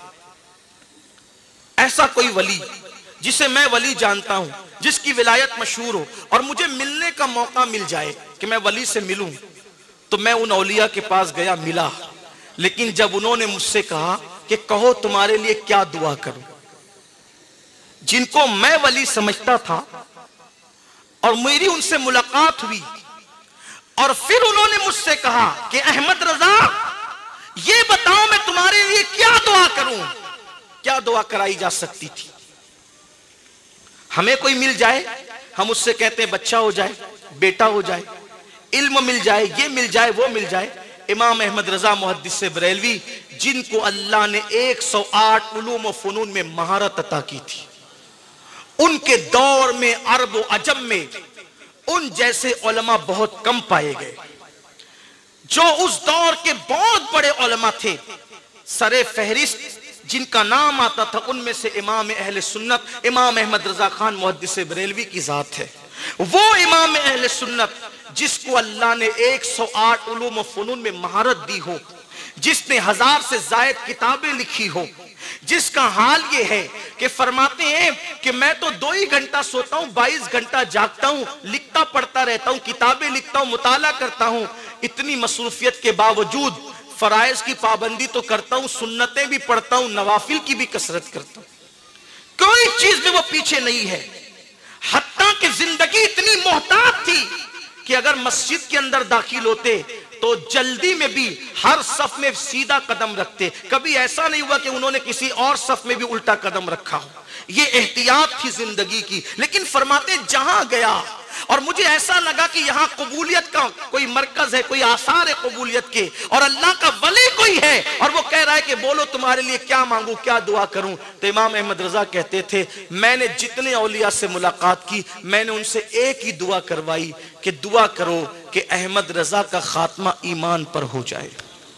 ऐसा कोई वली जिसे मैं वली जानता हूं, जिसकी विलायत मशहूर हो, और मुझे मिलने का मौका मिल जाए कि मैं वली से मिलूं, तो मैं उन औलिया के पास गया, मिला। लेकिन जब उन्होंने मुझसे कहा कि कहो तुम्हारे लिए क्या दुआ करूं, जिनको मैं वली समझता था और मेरी उनसे मुलाकात हुई, और फिर उन्होंने मुझसे कहा कि अहमद रजा ये बताओ मैं तुम्हारे लिए क्या दुआ करूं, क्या दुआ कराई जा सकती थी। हमें कोई मिल जाए, हम उससे कहते हैं बच्चा हो जाए, बेटा हो जाए, इल्म मिल जाए, ये मिल जाए, वो मिल जाए। इमाम अहमद रजा मुहद्दिस बरेलवी, जिनको अल्लाह ने एक सौ आठ उलूम व फनून में महारत अता की थी, उनके दौर में अरब व अजम में उन जैसे उलमा बहुत कम पाए गए। जो उस दौर के बहुत बड़े उलमा थे, सरे फहरिस्त जिनका नाम आता था, उनमें से इमाम अहले सुन्नत इमाम अहमद रजा खान मुहद्दिस बरेलवी की जात है। वो इमाम अहले सुन्नत जिसको अल्लाह ने एक सौ आठ उलूम व फनून में महारत दी हो, जिसने हजार से जायद किताबें लिखी हो, जिसका हाल ये है कि फरमाते हैं कि मैं तो दो ही घंटा सोता हूं, बाईस घंटा जागता हूं, लिखता पढ़ता रहता हूं, किताबें लिखता हूं, मुताला करता हूं। इतनी मसरूफियत के बावजूद फराइज की पाबंदी तो करता हूं, सुन्नतें भी पढ़ता हूं, नवाफिल की भी कसरत करता हूं, कोई चीज में वो पीछे नहीं है। हत्ता कि जिंदगी इतनी मोहताज थी कि अगर मस्जिद के अंदर दाखिल होते तो जल्दी में भी हर सफ में सीधा कदम रखते, कभी ऐसा नहीं हुआ कि उन्होंने किसी और सफ में भी उल्टा कदम रखा हो। ये एहतियात थी जिंदगी की। लेकिन फरमाते जहां गया और मुझे ऐसा लगा कि यहां कबूलियत का कोई मरकज है, कोई आसार है कबूलियत के, और अल्लाह का वली कोई है और वो कह रहा है कि बोलो तुम्हारे लिए क्या मांगू, क्या दुआ करूं, तो इमाम अहमद रजा कहते थे मैंने जितने औलिया से मुलाकात की मैंने उनसे एक ही दुआ करवाई कि दुआ करो कि अहमद रजा का खात्मा ईमान पर हो जाए।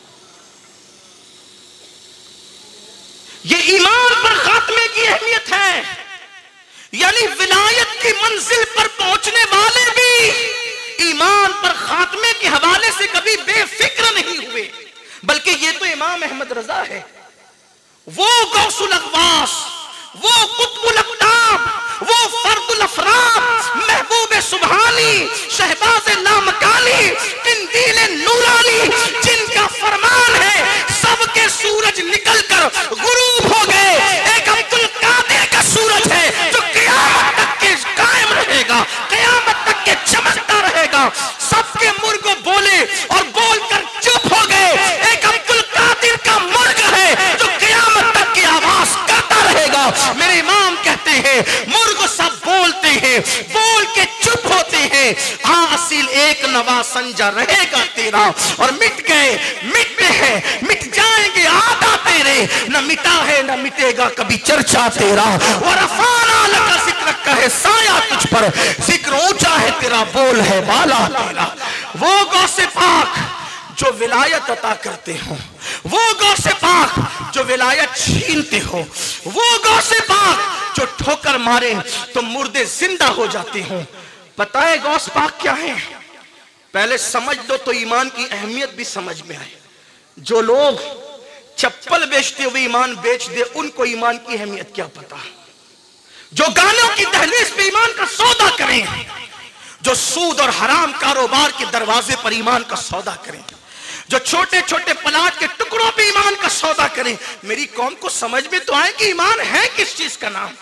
ये ईमान पर खात्मे की अहमियत है, यानी विलायत की मंजिल पर पहुंचने वाले भी ईमान पर खात्मे के हवाले से कभी बेफिक्र नहीं हुए। बल्कि ये तो इमाम अहमद रजा है, वो गौसुल अगवास, वो कुतुबुल अक़ताब, वो फर्दुल अफराद, महबूब सुबहानी, शहबाज लामकानी, किंदील नूरानी, जिनका फरमान है सबके सूरज निकलकर गुरूब हो गए, एक अब्दुल कादिर का सूरज है जो क़यामत तक के कायम रहेगा, क़यामत तक के चमकता रहेगा। सबके मुर्ग बोले और बोलकर चुप हो गए, एक अब्दुल कादिर का मुर्ग है जो क़यामत तक की आवाज करता रहेगा। मेरे इमाम कहते हैं मुर्ग सब बोलते हैं, बोल के चुप होते हैं, हासिल एक नवा संजा रहेगा तेरा, और मिट गए मिटते हैं, मिट जाएंगे आदा तेरे, न मिटा है न मिटेगा कभी चर्चा तेरा। और अफाना लका जिक्र का है साया तुझ पर, जिक्र ऊंचा है तेरा, बोल है बाला तेरा। वो गौसे पाक जो विलायत अता करते हो, वो गौसे पाक जो विलायत छीनते हो, वो गौसे पाक जो ठोकर मारे तो मुर्दे जिंदा हो जाते हो। पता है गौस पाक क्या है? पहले समझ दो तो ईमान की अहमियत भी समझ में आए। जो लोग चप्पल बेचते हुए ईमान बेच दे उनको ईमान की अहमियत क्या पता। जो गानों की दहलीज पे ईमान का सौदा करें, जो सूद और हराम कारोबार के दरवाजे पर ईमान का सौदा करें, जो छोटे छोटे प्लाट के टुकड़ों पे ईमान का सौदा करें, मेरी कौम को समझ में तो आए कि ईमान है किस चीज का नाम,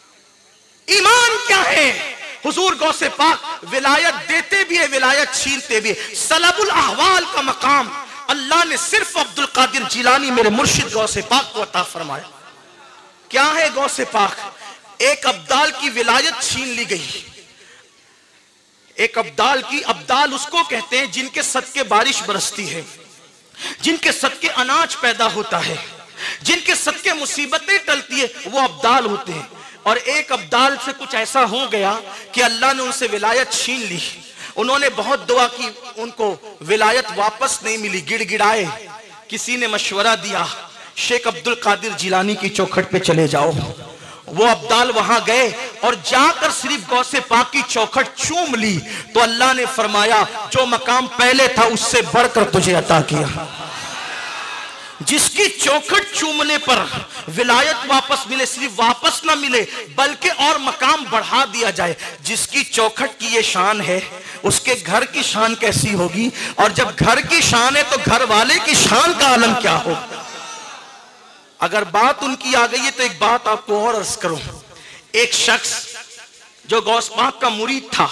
ईमान क्या है। हुजूर गौसे पाक विलायत देते भी है, विलायत छीनते भी है। सलबुल अहवाल का मकाम अल्लाह ने सिर्फ अब्दुल कादिर जिलानी मेरे मुर्शिद गौसे पाक को अता फरमाया। क्या है गौसे पाक? एक अब्दाल की विलायत छीन ली गई। एक अब्दाल की, अब्दाल उसको कहते हैं जिनके सदके बारिश बरसती है, जिनके सदके अनाज पैदा होता है, जिनके सदके मुसीबतें टलती है, वो अब्दाल होते हैं। और एक अब्दाल से कुछ ऐसा हो गया कि अल्लाह ने उनसे विलायत छीन ली। उन्होंने बहुत दुआ की, उनको विलायत वापस नहीं मिली, गिड़गिड़ाए। किसी ने मशवरा दिया शेख अब्दुल कादिर जिलानी की चौखट पे चले जाओ। वो अब्दाल वहां गए और जाकर सिर्फ गौसे पाक की चौखट चूम ली तो अल्लाह ने फरमाया जो मकाम पहले था उससे बढ़कर तुझे अता किया। जिसकी चौखट चूमने पर विलायत वापस मिले, सिर्फ वापस ना मिले बल्कि और मकाम बढ़ा दिया जाए, जिसकी चौखट की ये शान है उसके घर की शान कैसी होगी। और जब घर की शान है तो घर वाले की शान का आलम क्या हो। अगर बात उनकी आ गई है तो एक बात आपको और अर्ज करूं। एक शख्स जो गौस पाक का मुरीद था,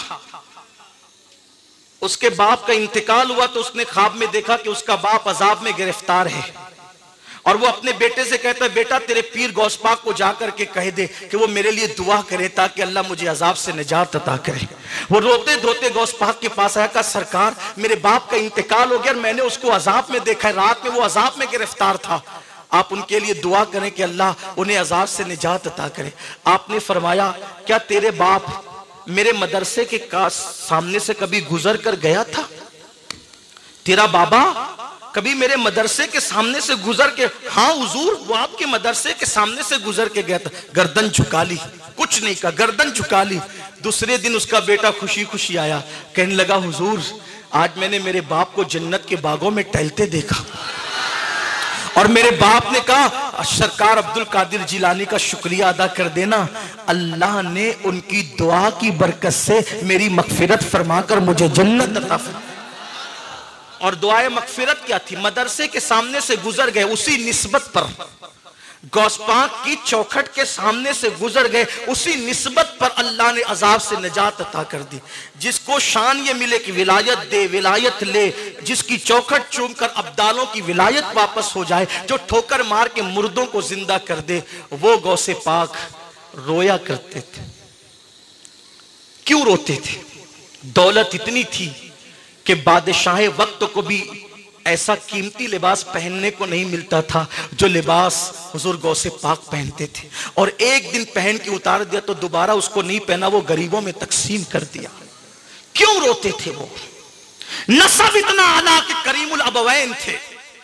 उसके बाप का इंतकाल हुआ तो उसने ख्वाब में देखा कि उसका बाप अजाब में गिरफ्तार है, और वो अपने बेटे से कहता है बेटा तेरे पीर गौस पाक को जाकर के कह दे कि वो मेरे लिए दुआ करे ताकि अल्लाह मुझे अजाब से निजात अता करे। वो रोते धोते गौस पाक के पास आया, कहा सरकार मेरे बाप का इंतकाल हो गया, मैंने उसको अजाब में देखा है, रात में वो अजाब में गिरफ्तार था, आप उनके लिए दुआ करें कि अल्लाह उन्हें अजाब से निजात अता करे। आपने फरमाया क्या तेरे बाप मेरे मदरसे के सामने से कभी गुजर कर गया था? तेरा बाबा कभी मेरे मदरसे के सामने से गुजर के? हाँ हुजूर वो आपके मदरसे के सामने से गुजर के गया था। गर्दन झुका ली, कुछ नहीं कहा, गर्दन झुका ली। दूसरे दिन उसका बेटा खुशी खुशी आया, कहने लगा हुजूर आज मैंने मेरे बाप को जन्नत के बागों में टहलते देखा। और मेरे बाप ने कहा सरकार अब्दुल कादिर जिलानी का शुक्रिया अदा कर देना, अल्लाह ने उनकी दुआ की बरकत से मेरी मगफिरत फरमाकर मुझे जन्नत अता फरमा। और दुआए मगफिरत क्या थी? मदरसे के सामने से गुजर गए, उसी निस्बत पर गौसपाक की चौखट के सामने से गुजर गए, उसी निस्बत पर अल्लाह ने अजाब से निजात अता कर दी। जिसको शान ये मिले कि विलायत दे, विलायत ले, जिसकी चौखट चूमकर अब्दालों की विलायत वापस हो जाए, जो ठोकर मार के मुर्दों को जिंदा कर दे, वो गौसे पाक रोया करते थे। क्यों रोते थे? दौलत इतनी थी कि बादशाह वक्त को भी ऐसा कीमती लिबास पहनने को नहीं मिलता था जो लिबास हुजूर गौसे पाक पहनते थे, और एक दिन पहन के उतार दिया तो दोबारा उसको नहीं पहना, वो गरीबों में तकसीम कर दिया। क्यों रोते थे वो? नसब इतना आला कि करीमुल अबवैन थे,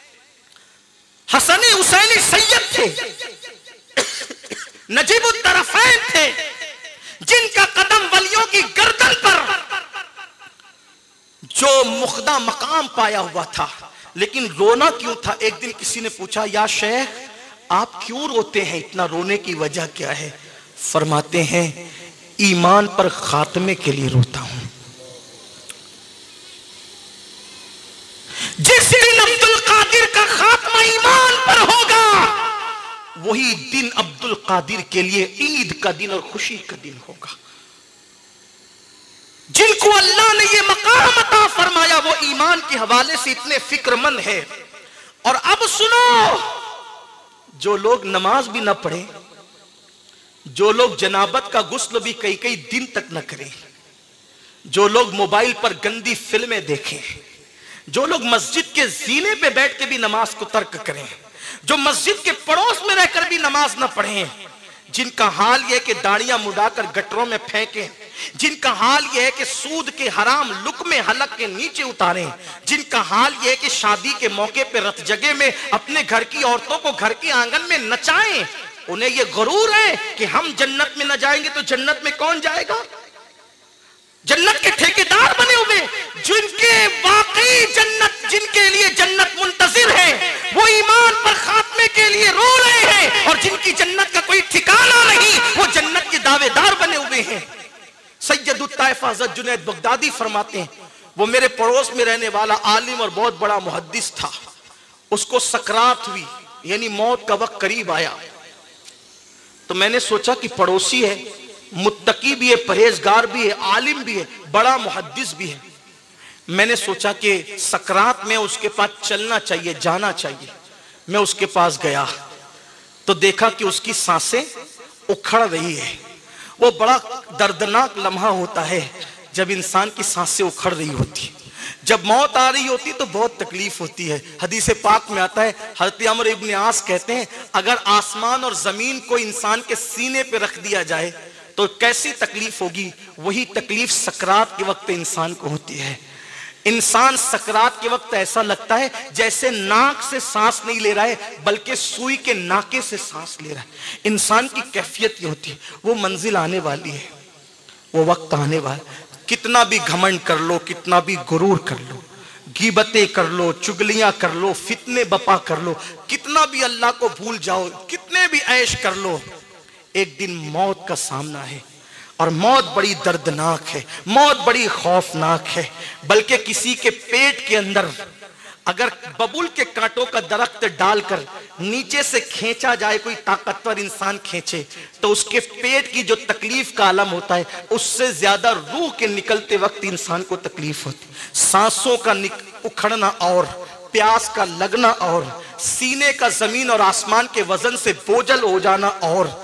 हसनी हुसैनी सैयद थे, नजीबुत तरफैन थे, जिनका कदम वलियों की गर्दन पर जो मुख्दा मकाम पाया हुआ था। लेकिन रोना क्यों था? एक दिन किसी ने पूछा, या शेख आप क्यों रोते हैं, इतना रोने की वजह क्या है? फरमाते हैं, ईमान पर खात्मे के लिए रोता हूं। जिस दिन अब्दुल कादिर का खात्मा ईमान पर होगा, वही दिन अब्दुल कादिर के लिए ईद का दिन और खुशी का दिन होगा। जिनको अल्लाह ने ये मकाम अता फरमाया, वो ईमान के हवाले से इतने फिक्रमंद है। और अब सुनो, जो लोग नमाज भी ना पढ़े, जो लोग जनाबत का गुस्ल भी कई कई दिन तक न करें, जो लोग मोबाइल पर गंदी फिल्में देखें, जो लोग मस्जिद के जीने पे बैठ के भी नमाज को तर्क करें, जो मस्जिद के पड़ोस में रहकर भी नमाज न पढ़ें, जिनका हाल यह है कि दाढ़ियां मुड़ाकर गटरों में फेंकें, जिनका हाल यह है कि सूद के हराम लुक्मे हलक के नीचे उतारें, जिनका हाल यह है कि शादी के मौके पर रत जगह में अपने घर की औरतों को घर के आंगन में नचाएं, उन्हें यह गुरूर है कि हम जन्नत में न जाएंगे तो जन्नत में कौन जाएगा? जन्नत के ठेकेदार बने हुए, जिनके वाकई जन्नत, जिनके लिए जन्नत मुंतजिर है, वो ईमान पर खात्मे के लिए रो रहे हैं, और जिनकी जन्नत का कोई ठिकाना नहीं, वो जन्नत के दावेदार बने हुए हैं। सैयदुत ताइफा हज़रत जुनैद बगदादी फरमाते हैं, वो मेरे पड़ोस में रहने वाला आलिम और बहुत बड़ा मुहद्दिस था। उसको सकरात हुई, यानी मौत का वक्त करीब आया, तो मैंने सोचा कि पड़ोसी है, मुत्तकी भी है, परहेजगार भी है, आलिम भी है, बड़ा मुहद्दिस भी है, मैंने सोचा कि सकरात में उसके पास चलना चाहिए, जाना चाहिए। मैं उसके पास गया तो देखा कि उसकी सांसें उखड़ रही है। वो बड़ा दर्दनाक लम्हा होता है जब इंसान की सांसें उखड़ रही होती। जब मौत आ रही होती तो बहुत तकलीफ होती है। हदीस पाक में आता है, हज़रत अमर इब्न आस कहते हैं, अगर आसमान और जमीन को इंसान के सीने पे रख दिया जाए तो कैसी तकलीफ होगी, वही तकलीफ सकरात के वक्त इंसान को होती है। इंसान सकरात के वक्त ऐसा लगता है जैसे नाक से सांस नहीं ले रहा है, बल्कि सुई के नाके से सांस ले रहा है। इंसान की कैफियत ये होती है। वो मंजिल आने वाली है, वो वक्त आने वाला। कितना भी घमंड कर लो, कितना भी गुरूर कर लो, गीबतें कर लो, चुगलियां कर लो, फितने बपा कर लो, कितना भी अल्लाह को भूल जाओ, कितने भी ऐश कर लो, एक दिन मौत का सामना है। और मौत बड़ी दर्दनाक है, मौत बड़ी खौफनाक है। बल्कि किसी के पेट के अंदर अगर बबूल के कांटों का दरख्त डालकर नीचे से खींचा जाए, कोई ताकतवर इंसान खींचे, तो उसके पेट की जो तकलीफ का आलम होता है, उससे ज्यादा रूह के निकलते वक्त इंसान को तकलीफ होती है। सांसों का उखड़ना और प्यास का लगना और सीने का जमीन और आसमान के वजन से बोझल हो जाना और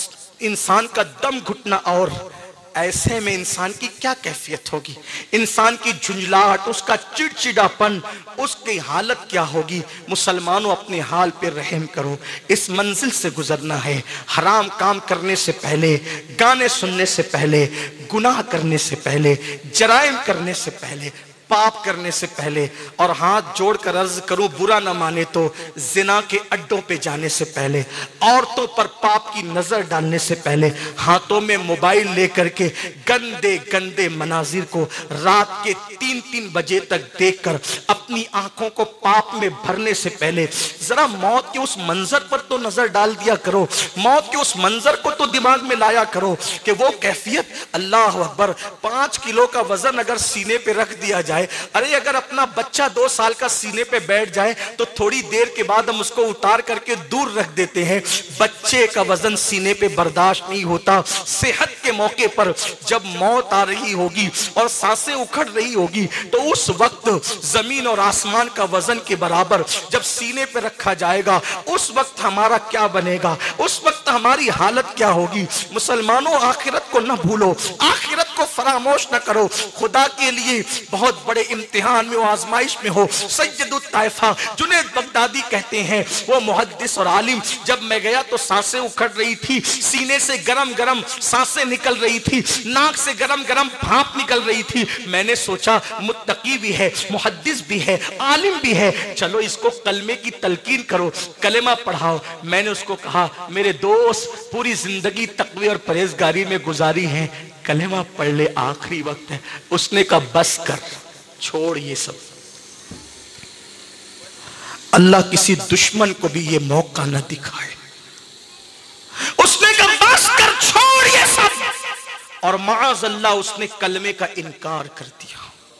इंसान का दम घुटना, और ऐसे में इंसान की क्या कैफियत होगी, इंसान की झुंझलाहट, उसका चिड़चिड़ापन, उसकी हालत क्या होगी। मुसलमानों, अपने हाल पे रहम करो। इस मंजिल से गुजरना है। हराम काम करने से पहले, गाने सुनने से पहले, गुनाह करने से पहले, जराइम करने से पहले, पाप करने से पहले, और हाथ जोड़कर अर्ज करूं बुरा न माने तो जिना के अड्डों पे जाने से पहले, औरतों पर पाप की नजर डालने से पहले, हाथों में मोबाइल लेकर के गंदे गंदे मनाजिर को रात के तीन तीन बजे तक देखकर अपनी आंखों को पाप में भरने से पहले जरा मौत के उस मंजर पर तो नजर डाल दिया करो। मौत के उस मंजर को तो दिमाग में लाया करो कि वो कैफियत, अल्लाह अकबर, पांच किलो का वजन अगर सीने पे रख दिया जाए जाए। अरे अगर अपना बच्चा दो साल का सीने पे बैठ जाए तो थोड़ी देर के बाद हम उसको उतार करके दूर रख देते हैं। बच्चे का वजन सीने पे बर्दाश्त नहीं होता। सेहत के मौके पर जब मौत आ रही होगी और सांसें उखड़ रही होगी तो उस वक्त जमीन और आसमान का वजन के बराबर जब सीने पे रखा जाएगा, उस वक्त हमारा क्या बनेगा, उस वक्त हमारी हालत क्या होगी। मुसलमानों, आखिरत को न भूलो, आखिरत को फरामोश न करो। खुदा के लिए बहुत बड़े इम्तिहान में, आजमाइश में हो। सैयदुत ताइफा जुनैद बगदादी कहते हैं, वो मुहद्दिस और आलिम, जब मैं गया तो सांसें उखड़ रही थी, सीने से गरम गरम सांसें निकल रही थी, नाक से गरम गरम भाप निकल रही थी। मैंने सोचा मुत्तकी भी है, मुहद्दिस भी है, आलिम भी है, चलो इसको कलमे की तलकीन करो, कलेमा पढ़ाओ। मैंने उसको कहा, मेरे दोस्त पूरी जिंदगी तकवे और परहेजगारी में गुजारी है, कलेमा पढ़ ले, आखिरी वक्त है। उसने कहा बस कर, छोड़ ये सब। अल्लाह किसी दुश्मन को भी ये मौका न दिखाए। उसने कहा बस कर, छोड़ ये सब, और माअज़ अल्लाह उसने कलमे का इनकार कर दिया।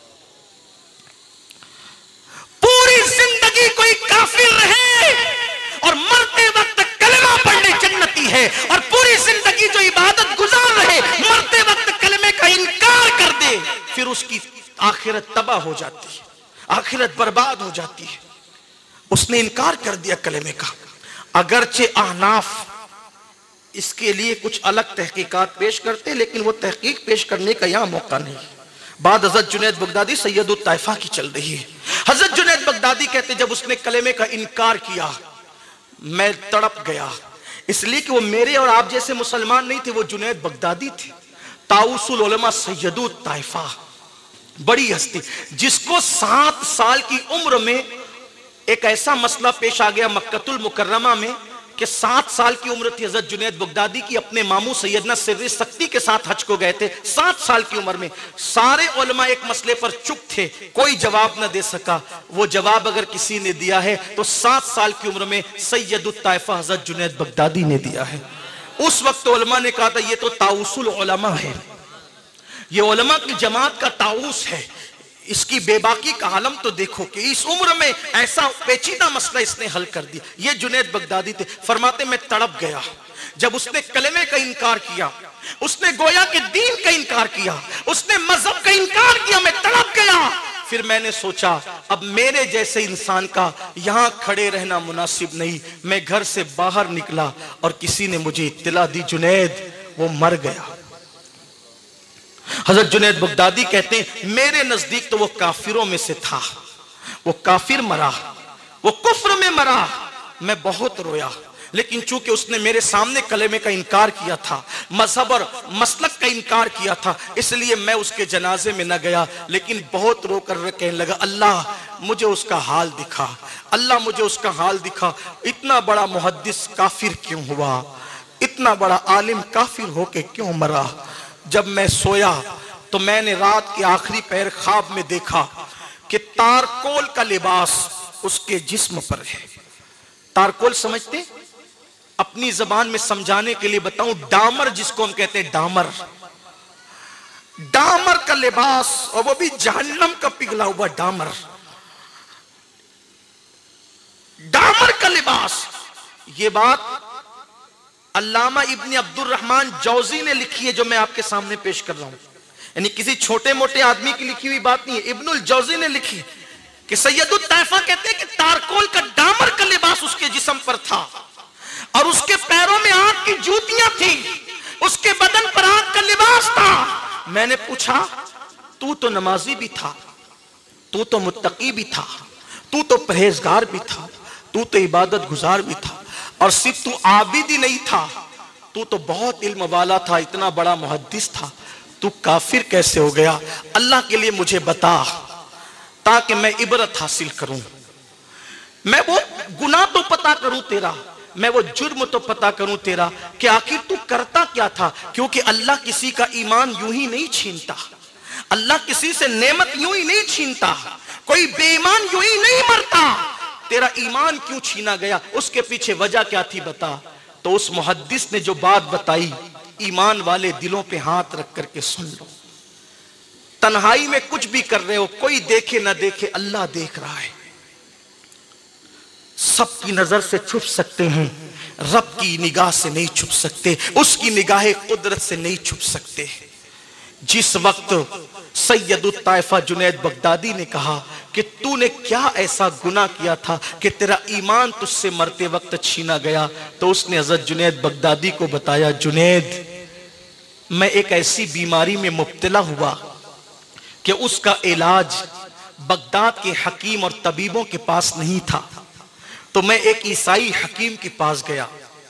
पूरी जिंदगी कोई काफिर रहे और मरते वक्त कलमा पढ़ने जन्नती है, और पूरी जिंदगी जो इबादत गुजार रहे मरते वक्त कलमे का इनकार कर दे, फिर उसकी आखिरत तबाह हो जाती है, आखिरत बर्बाद हो जाती है। उसने इनकार कर दिया कलमे का। अगरचे अहनाफ इसके लिए कुछ अलग तहकीकात पेश करते, लेकिन वो तहकीक पेश करने का यहां मौका नहीं। बाद हजरत जुनैद बगदादी सैयदुत ताइफा की चल रही है। हजरत जुनैद बगदादी कहते, जब उसने कलेमे का इनकार किया मैं तड़प गया, इसलिए कि वो मेरे और आप जैसे मुसलमान नहीं थे, वो जुनैद बगदादी थे, ताउसुल उलमा सैयदुत ताइफा, बड़ी हस्ती, जिसको सात साल की उम्र में एक ऐसा मसला पेश आ गया मक्कतुल मुकर्रमा में कि सात साल की उम्र थी हजरत जुनैद बगदादी की, अपने मामू सैयदना सिर्री सख्ती के साथ हज को गए थे। सात साल की उम्र में सारे उलमा एक मसले पर चुप थे, कोई जवाब न दे सका। वो जवाब अगर किसी ने दिया है तो सात साल की उम्र में सैयदुत ताइफा हजरत जुनैद बगदादी ने दिया है। उस वक्त उलमा ने कहा था ये तो ताउसुल उलमा है, ये उलमा की जमात का ताउस है, इसकी बेबाकी का आलम तो देखो कि इस उम्र में ऐसा पेचीदा मसला इसने हल कर दिया। ये जुनैद बगदादी थे। फरमाते मैं तड़प गया जब उसने कलमे का इनकार किया, उसने गोया के दीन का इनकार किया, उसने मजहब का इनकार किया, मैं तड़प गया। फिर मैंने सोचा अब मेरे जैसे इंसान का यहां खड़े रहना मुनासिब नहीं। मैं घर से बाहर निकला और किसी ने मुझे इत्तला दी, जुनैद वो मर गया। हजरत जुनैद बगदादी कहते हैं मेरे नजदीक तो वो काफिरों में से था, वो काफिर मरा, वो कुफ्र में मरा। मैं बहुत रोया, लेकिन चूंकि उसने मेरे सामने कलेमे का इनकार किया था, मजहब और मसलक का इनकार किया था, इसलिए मैं उसके जनाजे में न गया। लेकिन बहुत रोकर कहने लगा अल्लाह मुझे उसका हाल दिखा, अल्लाह मुझे उसका हाल दिखा। इतना बड़ा मुहद्दिस काफिर क्यों हुआ, इतना बड़ा आलिम काफिर होके क्यों मरा। जब मैं सोया तो मैंने रात के आखिरी पहर ख्वाब में देखा कि तारकोल का लिबास उसके जिस्म पर है। तारकोल समझते? अपनी जबान में समझाने के लिए बताऊं, डामर जिसको हम कहते हैं, डामर, डामर का लिबास, और वो भी जहन्नम का पिघला हुआ डामर, डामर का लिबास। ये बात अल्लामा इब्न अब्दुर रहमान जौजी ने लिखी है, जो मैं आपके सामने पेश कर रहा हूं। यानी किसी छोटे मोटे आदमी की लिखी हुई बात नहीं है, इब्नुल जौजी ने लिखी कि सैयदुत ताइफा कहते हैं कि तारकोल का डामर का लिबास उसके जिस्म पर था, और उसके पैरों में आग की जूतियां थी, उसके बदन पर आग का लिबास था। मैंने पूछा तू तो नमाजी भी था, तू तो मुत्तकी भी था, तू तो परहेजगार भी था, तू तो इबादत गुजार भी था, और सिर्फ तू आबिद ही नहीं था, तू तो बहुत इल्म वाला था, इतना बड़ा मुहद्दिस था, तू काफिर कैसे हो गया? अल्लाह के लिए मुझे बता ताकि मैं इबरत हासिल करूं, मैं वो गुनाह तो पता करूं तेरा, मैं वो जुर्म तो पता करूं तेरा कि आखिर तू करता क्या था। क्योंकि अल्लाह किसी का ईमान यूं ही नहीं छीनता, अल्लाह किसी से नेमत यूं ही नहीं छीनता, कोई बेईमान यूं ही नहीं मरता। तेरा ईमान क्यों छीना गया, उसके पीछे वजह क्या थी बता। तो उस मुहद्दिस ने जो बात बताई, ईमान वाले दिलों पे हाथ रख करके सुन लो। तन्हाई में कुछ भी कर रहे हो, कोई देखे ना देखे, अल्लाह देख रहा है। सबकी नजर से छुप सकते हैं, रब की निगाह से नहीं छुप सकते, उसकी निगाह कुदरत से नहीं छुप सकते। जिस वक्त सैयदुत ताइफा जुनैद बगदादी ने कहा कि तूने क्या ऐसा गुनाह किया था कि तेरा ईमान तुझसे मरते वक्त छीना गया, तो उसने हजरत जुनैद बगदादी को बताया, जुनैद मैं एक ऐसी बीमारी में मुब्तला हुआ कि उसका इलाज बगदाद के हकीम और तबीबों के पास नहीं था, तो मैं एक ईसाई हकीम के पास गया,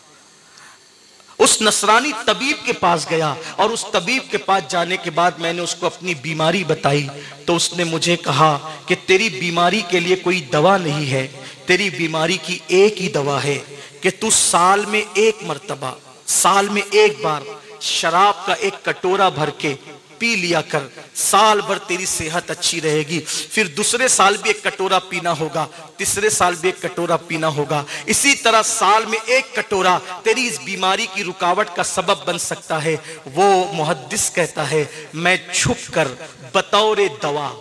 उस नसरानी तबीब के पास गया, और उस तबीब के पास जाने के बाद मैंने उसको अपनी बीमारी बताई, तो उसने मुझे कहा कि तेरी बीमारी के लिए कोई दवा नहीं है, तेरी बीमारी की एक ही दवा है कि तू साल में एक मर्तबा, साल में एक बार शराब का एक कटोरा भर के पी लिया कर, साल भर तेरी सेहत अच्छी रहेगी। फिर दूसरे साल भी एक कटोरा पीना होगा, तीसरे साल भी एक कटोरा पीना होगा। इसी तरह साल में एक कटोरा तेरी इस बीमारी की रुकावट का सबब बन सकता है। वो मुहद्दिस कहता है, मैं छुप कर बतौरे दवा,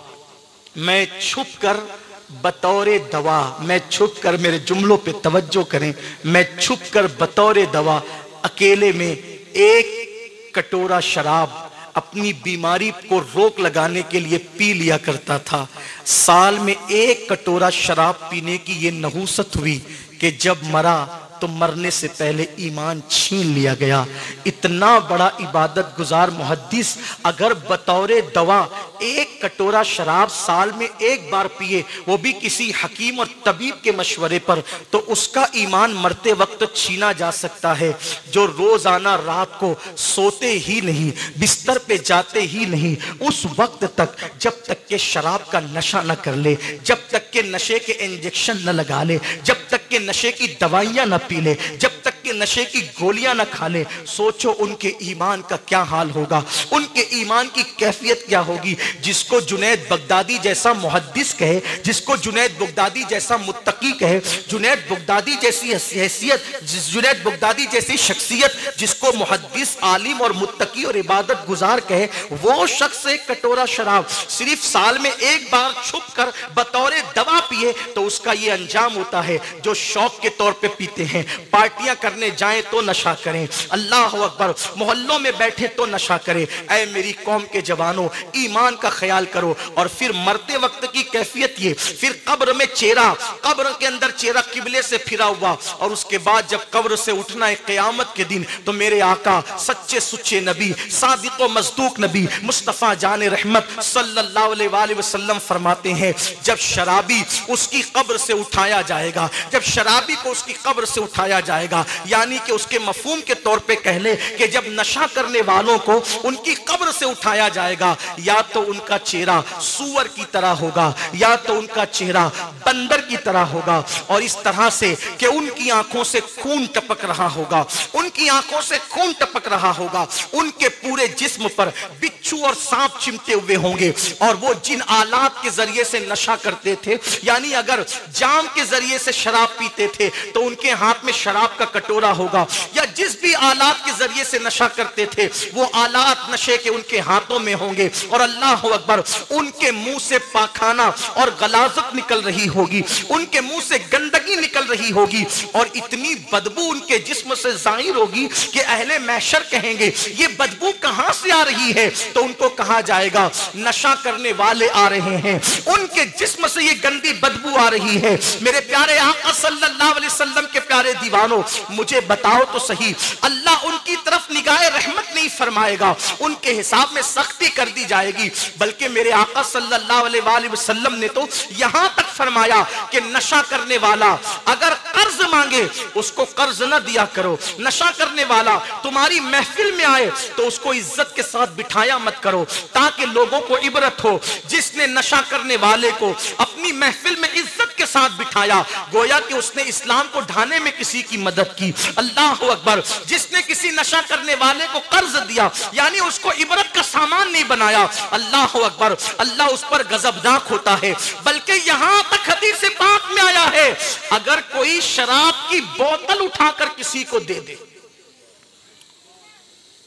मैं छुप कर बतौरे दवा, मैं छुप कर, मेरे जुमलों पे तवज्जो करें, मैं छुप कर बतौरे दवा अकेले में एक कटोरा शराब अपनी बीमारी को रोक लगाने के लिए पी लिया करता था। साल में एक कटोरा शराब पीने की ये नहूसत हुई कि जब मरा तो मरने से पहले ईमान छीन लिया गया। इतना बड़ा इबादत गुजार मुहद्दिस अगर बतौरे दवा एक कटोरा शराब साल में एक बार पिए, वो भी किसी हकीम और तबीब के मशवरे पर, तो उसका ईमान मरते वक्त छीना जा सकता है। जो रोजाना रात को सोते ही नहीं, बिस्तर पे जाते ही नहीं, उस वक्त तक जब तक के शराब का नशा न कर ले, जब तक के नशे के इंजेक्शन न लगा ले, जब तक के नशे की दवाइयां न पी ले, जब तक के नशे की गोलियां न खा ले, सोचो उनके ईमान का क्या हाल होगा, उनके ईमान की कैफियत क्या होगी। जिसको जुनैद बगदादी जैसा मुहद्दिस कहे, जिसको जुनैद बगदादी जैसा मुत्तकी कहे, जुनैद बगदादी जैसी हैसियत, जुनैद बगदादी जैसी शख्सियत, जिसको मुहद्दिस, आलिम और मुत्तकी और इबादत गुजार कहे, वो शख्स एक कटोरा शराब सिर्फ साल में एक बार छुप कर बतौरे दवा पिए, तो उसका ये अंजाम होता है जो शौक के तौर पे पीते हैं। पार्टियां करने जाएं तो नशा करें, अल्लाह अकबर, मोहल्लों में बैठे तो नशा करें। ऐ मेरी कौम के जवानों, ईमान का ख्याल करो। और फिर मरते वक्त की कैफियत ये, फिर कब्र में चेहरा, कब्र के अंदर चेहरा किबले से फिरा हुआ, और उसके बाद जब कब्र से उठना है क़यामत के दिन, तो मेरे आका सच्चे सुच्चे नबी, सादिक व मज़दूक नबी मुस्तफ़ा जान रहमत सल्लल्लाहु अलैहि वसल्लम फरमाते हैं, जब शराबी उसकी कब्र से उठाया जाएगा, जब शराबी को उसकी कब्र से उठाया जाएगा, यानी कि उसके मफहूम के तौर पे कह ले कि जब नशा करने वालों को उनकी कब्र से उठाया जाएगा, या तो उनका चेहरा सूअर की तरह होगा, या तो उनका चेहरा बंदर की तरह होगा, और इस तरह से कि उनकी आंखों से खून टपक रहा होगा, उनकी आंखों से खून टपक रहा होगा, उनके पूरे जिस्म पर बिच्छू और सांप चिमटे हुए होंगे। और वो जिन आलात के जरिए से नशा करते थे, यानी अगर जाम के जरिए से शराब पीते थे तो उनके हाथ में शराब का कटोरा होगा, या जिस भी आलात के जरिए से नशा करते थे वो आलात नशे के उनके हाथों में होंगे। और अल्लाह अकबर, उनके मुंह से पाखाना और गलाजत निकल रही होगी, उनके मुंह से गंदगी निकल रही होगी, और इतनी बदबू उनके जिस्म से जाहिर होगी कि अहले महशर कहेंगे ये बदबू कहां से आ रही है, तो उनको कहा जाएगा नशा करने वाले आ रहे हैं, उनके जिस्म से ये गंदी बदबू आ रही है। मेरे प्यारे आका सल्लल्लाहु अलैहि वसल्लम के प्यारे दीवानों, मुझे बताओ तो सही, अल्लाह उनकी तरफ निगाह रहमत नहीं फरमाएगा, उनके हिसाब में सख्ती कर दी जाएगी। बल्कि मेरे आका सल्लल्लाहु अलैहि वसल्लम ने तो यहां तक फरमाया कि नशा करने वाला अगर कर्ज मांगे उसको कर्ज न दिया करो, नशा करने वाला तुम्हारी महफिल में आए तो उसको इज्जत के साथ बिठाया मत करो, ताकि लोगों को इबरत हो। जिसने नशा करने वाले को अपनी महफिल में इज्जत के साथ बिठाया, गोया कि उसने इस्लाम को ढाने में किसी की मदद की। अल्लाह अकबर, जिसने किसी नशा करने वाले को कर्ज दिया, यानी उसको इबरत का सामान नहीं बनाया, अल्लाह अकबर, अल्लाह उस पर गजबनाक होता है। बल्कि यहां तक हदीस पाक में आया है, अगर कोई शराब की बोतल उठाकर किसी को दे दे,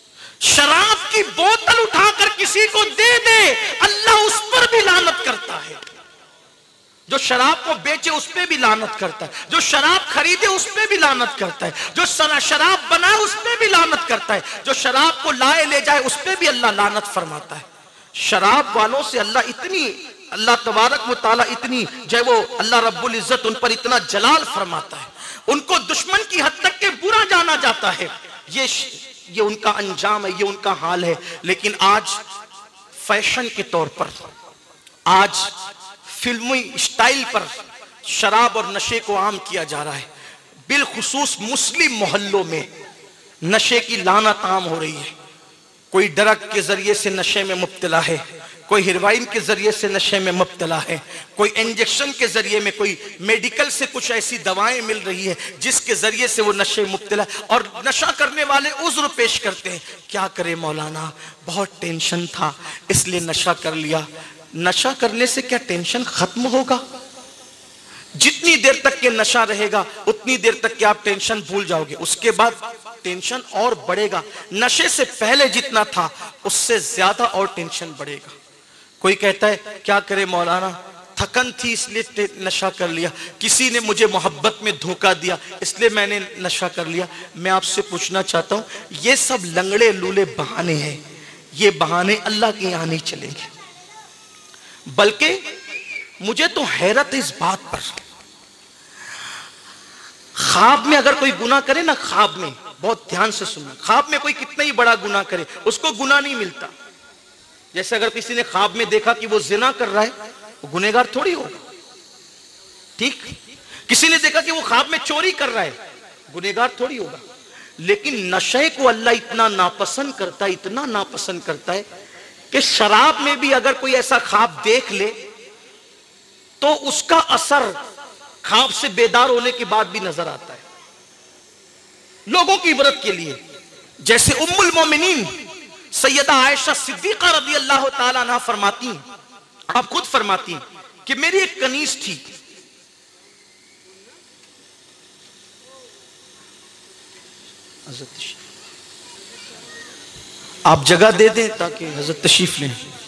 शराब की बोतल उठाकर किसी को दे दे, अल्लाह उस पर भी लानत करता है। जो शराब को बेचे उस पे भी लानत करता है, जो शराब खरीदे उस पे भी लानत करता है, जो शराब बनाए उस पे भी लानत करता है, जो शराब को लाए ले जाए उस पे भी अल्लाह लानत फरमाता है। शराब वालों से अल्लाह इतनी, अल्लाह तबारक व तआला इतनी जो वो अल्लाह रब्बुल इज्जत उन पर इतना जलाल फरमाता है, उनको दुश्मन की हद तक के बुरा जाना जाता है। ये ये उनका अंजाम है, ये उनका हाल है। लेकिन आज फैशन के तौर पर, आज फिल्मी स्टाइल पर शराब और नशे को आम किया जा रहा है। बिलखुसूस मुस्लिम मोहल्लों में नशे की लानत आम हो रही है। कोई ड्रग के जरिए से नशे में मुब्तला है, कोई हेरोइन के जरिए से नशे में मुब्तला है, कोई इंजेक्शन के जरिए में, कोई मेडिकल से कुछ ऐसी दवाएं मिल रही है जिसके जरिए से वो नशे में मुब्तला। और नशा करने वाले उज़्र पेश करते हैं, क्या करे मौलाना, बहुत टेंशन था इसलिए नशा कर लिया। नशा करने से क्या टेंशन खत्म होगा? जितनी देर तक के नशा रहेगा उतनी देर तक के आप टेंशन भूल जाओगे, उसके बाद टेंशन और बढ़ेगा। नशे से पहले जितना था उससे ज्यादा और टेंशन बढ़ेगा। कोई कहता है क्या करे मौलाना, थकन थी इसलिए नशा कर लिया, किसी ने मुझे मोहब्बत में धोखा दिया इसलिए मैंने नशा कर लिया। मैं आपसे पूछना चाहता हूं, ये सब लंगड़े लूले बहाने हैं, ये बहाने अल्लाह के यहां नहीं चलेंगे। बल्कि मुझे तो हैरत है इस बात पर, ख्वाब में अगर कोई गुनाह करे ना, ख्वाब में, बहुत ध्यान से सुनना, ख्वाब में कोई कितना ही बड़ा गुनाह करे उसको गुनाह नहीं मिलता। जैसे अगर किसी ने ख्वाब में देखा कि वो जिना कर रहा है, वो गुनहगार थोड़ी होगा। ठीक, किसी ने देखा कि वो ख्वाब में चोरी कर रहा है, गुनहगार थोड़ी होगा। लेकिन नशे को अल्लाह इतना नापसंद करता है, इतना नापसंद करता है कि शराब में भी अगर कोई ऐसा ख्वाब देख ले तो उसका असर ख्वाब से बेदार होने के बाद भी नजर आता है, लोगों की इबरत के लिए। जैसे उम्मुल मोमिनीन सैयदा आयशा सिद्दीका रज़ी अल्लाह ताला अन्हा फरमाती हैं, आप खुद फरमाती हैं कि मेरी एक कनीज थी, आप जगह दे दें ताकि हजरत तशरीफ लें।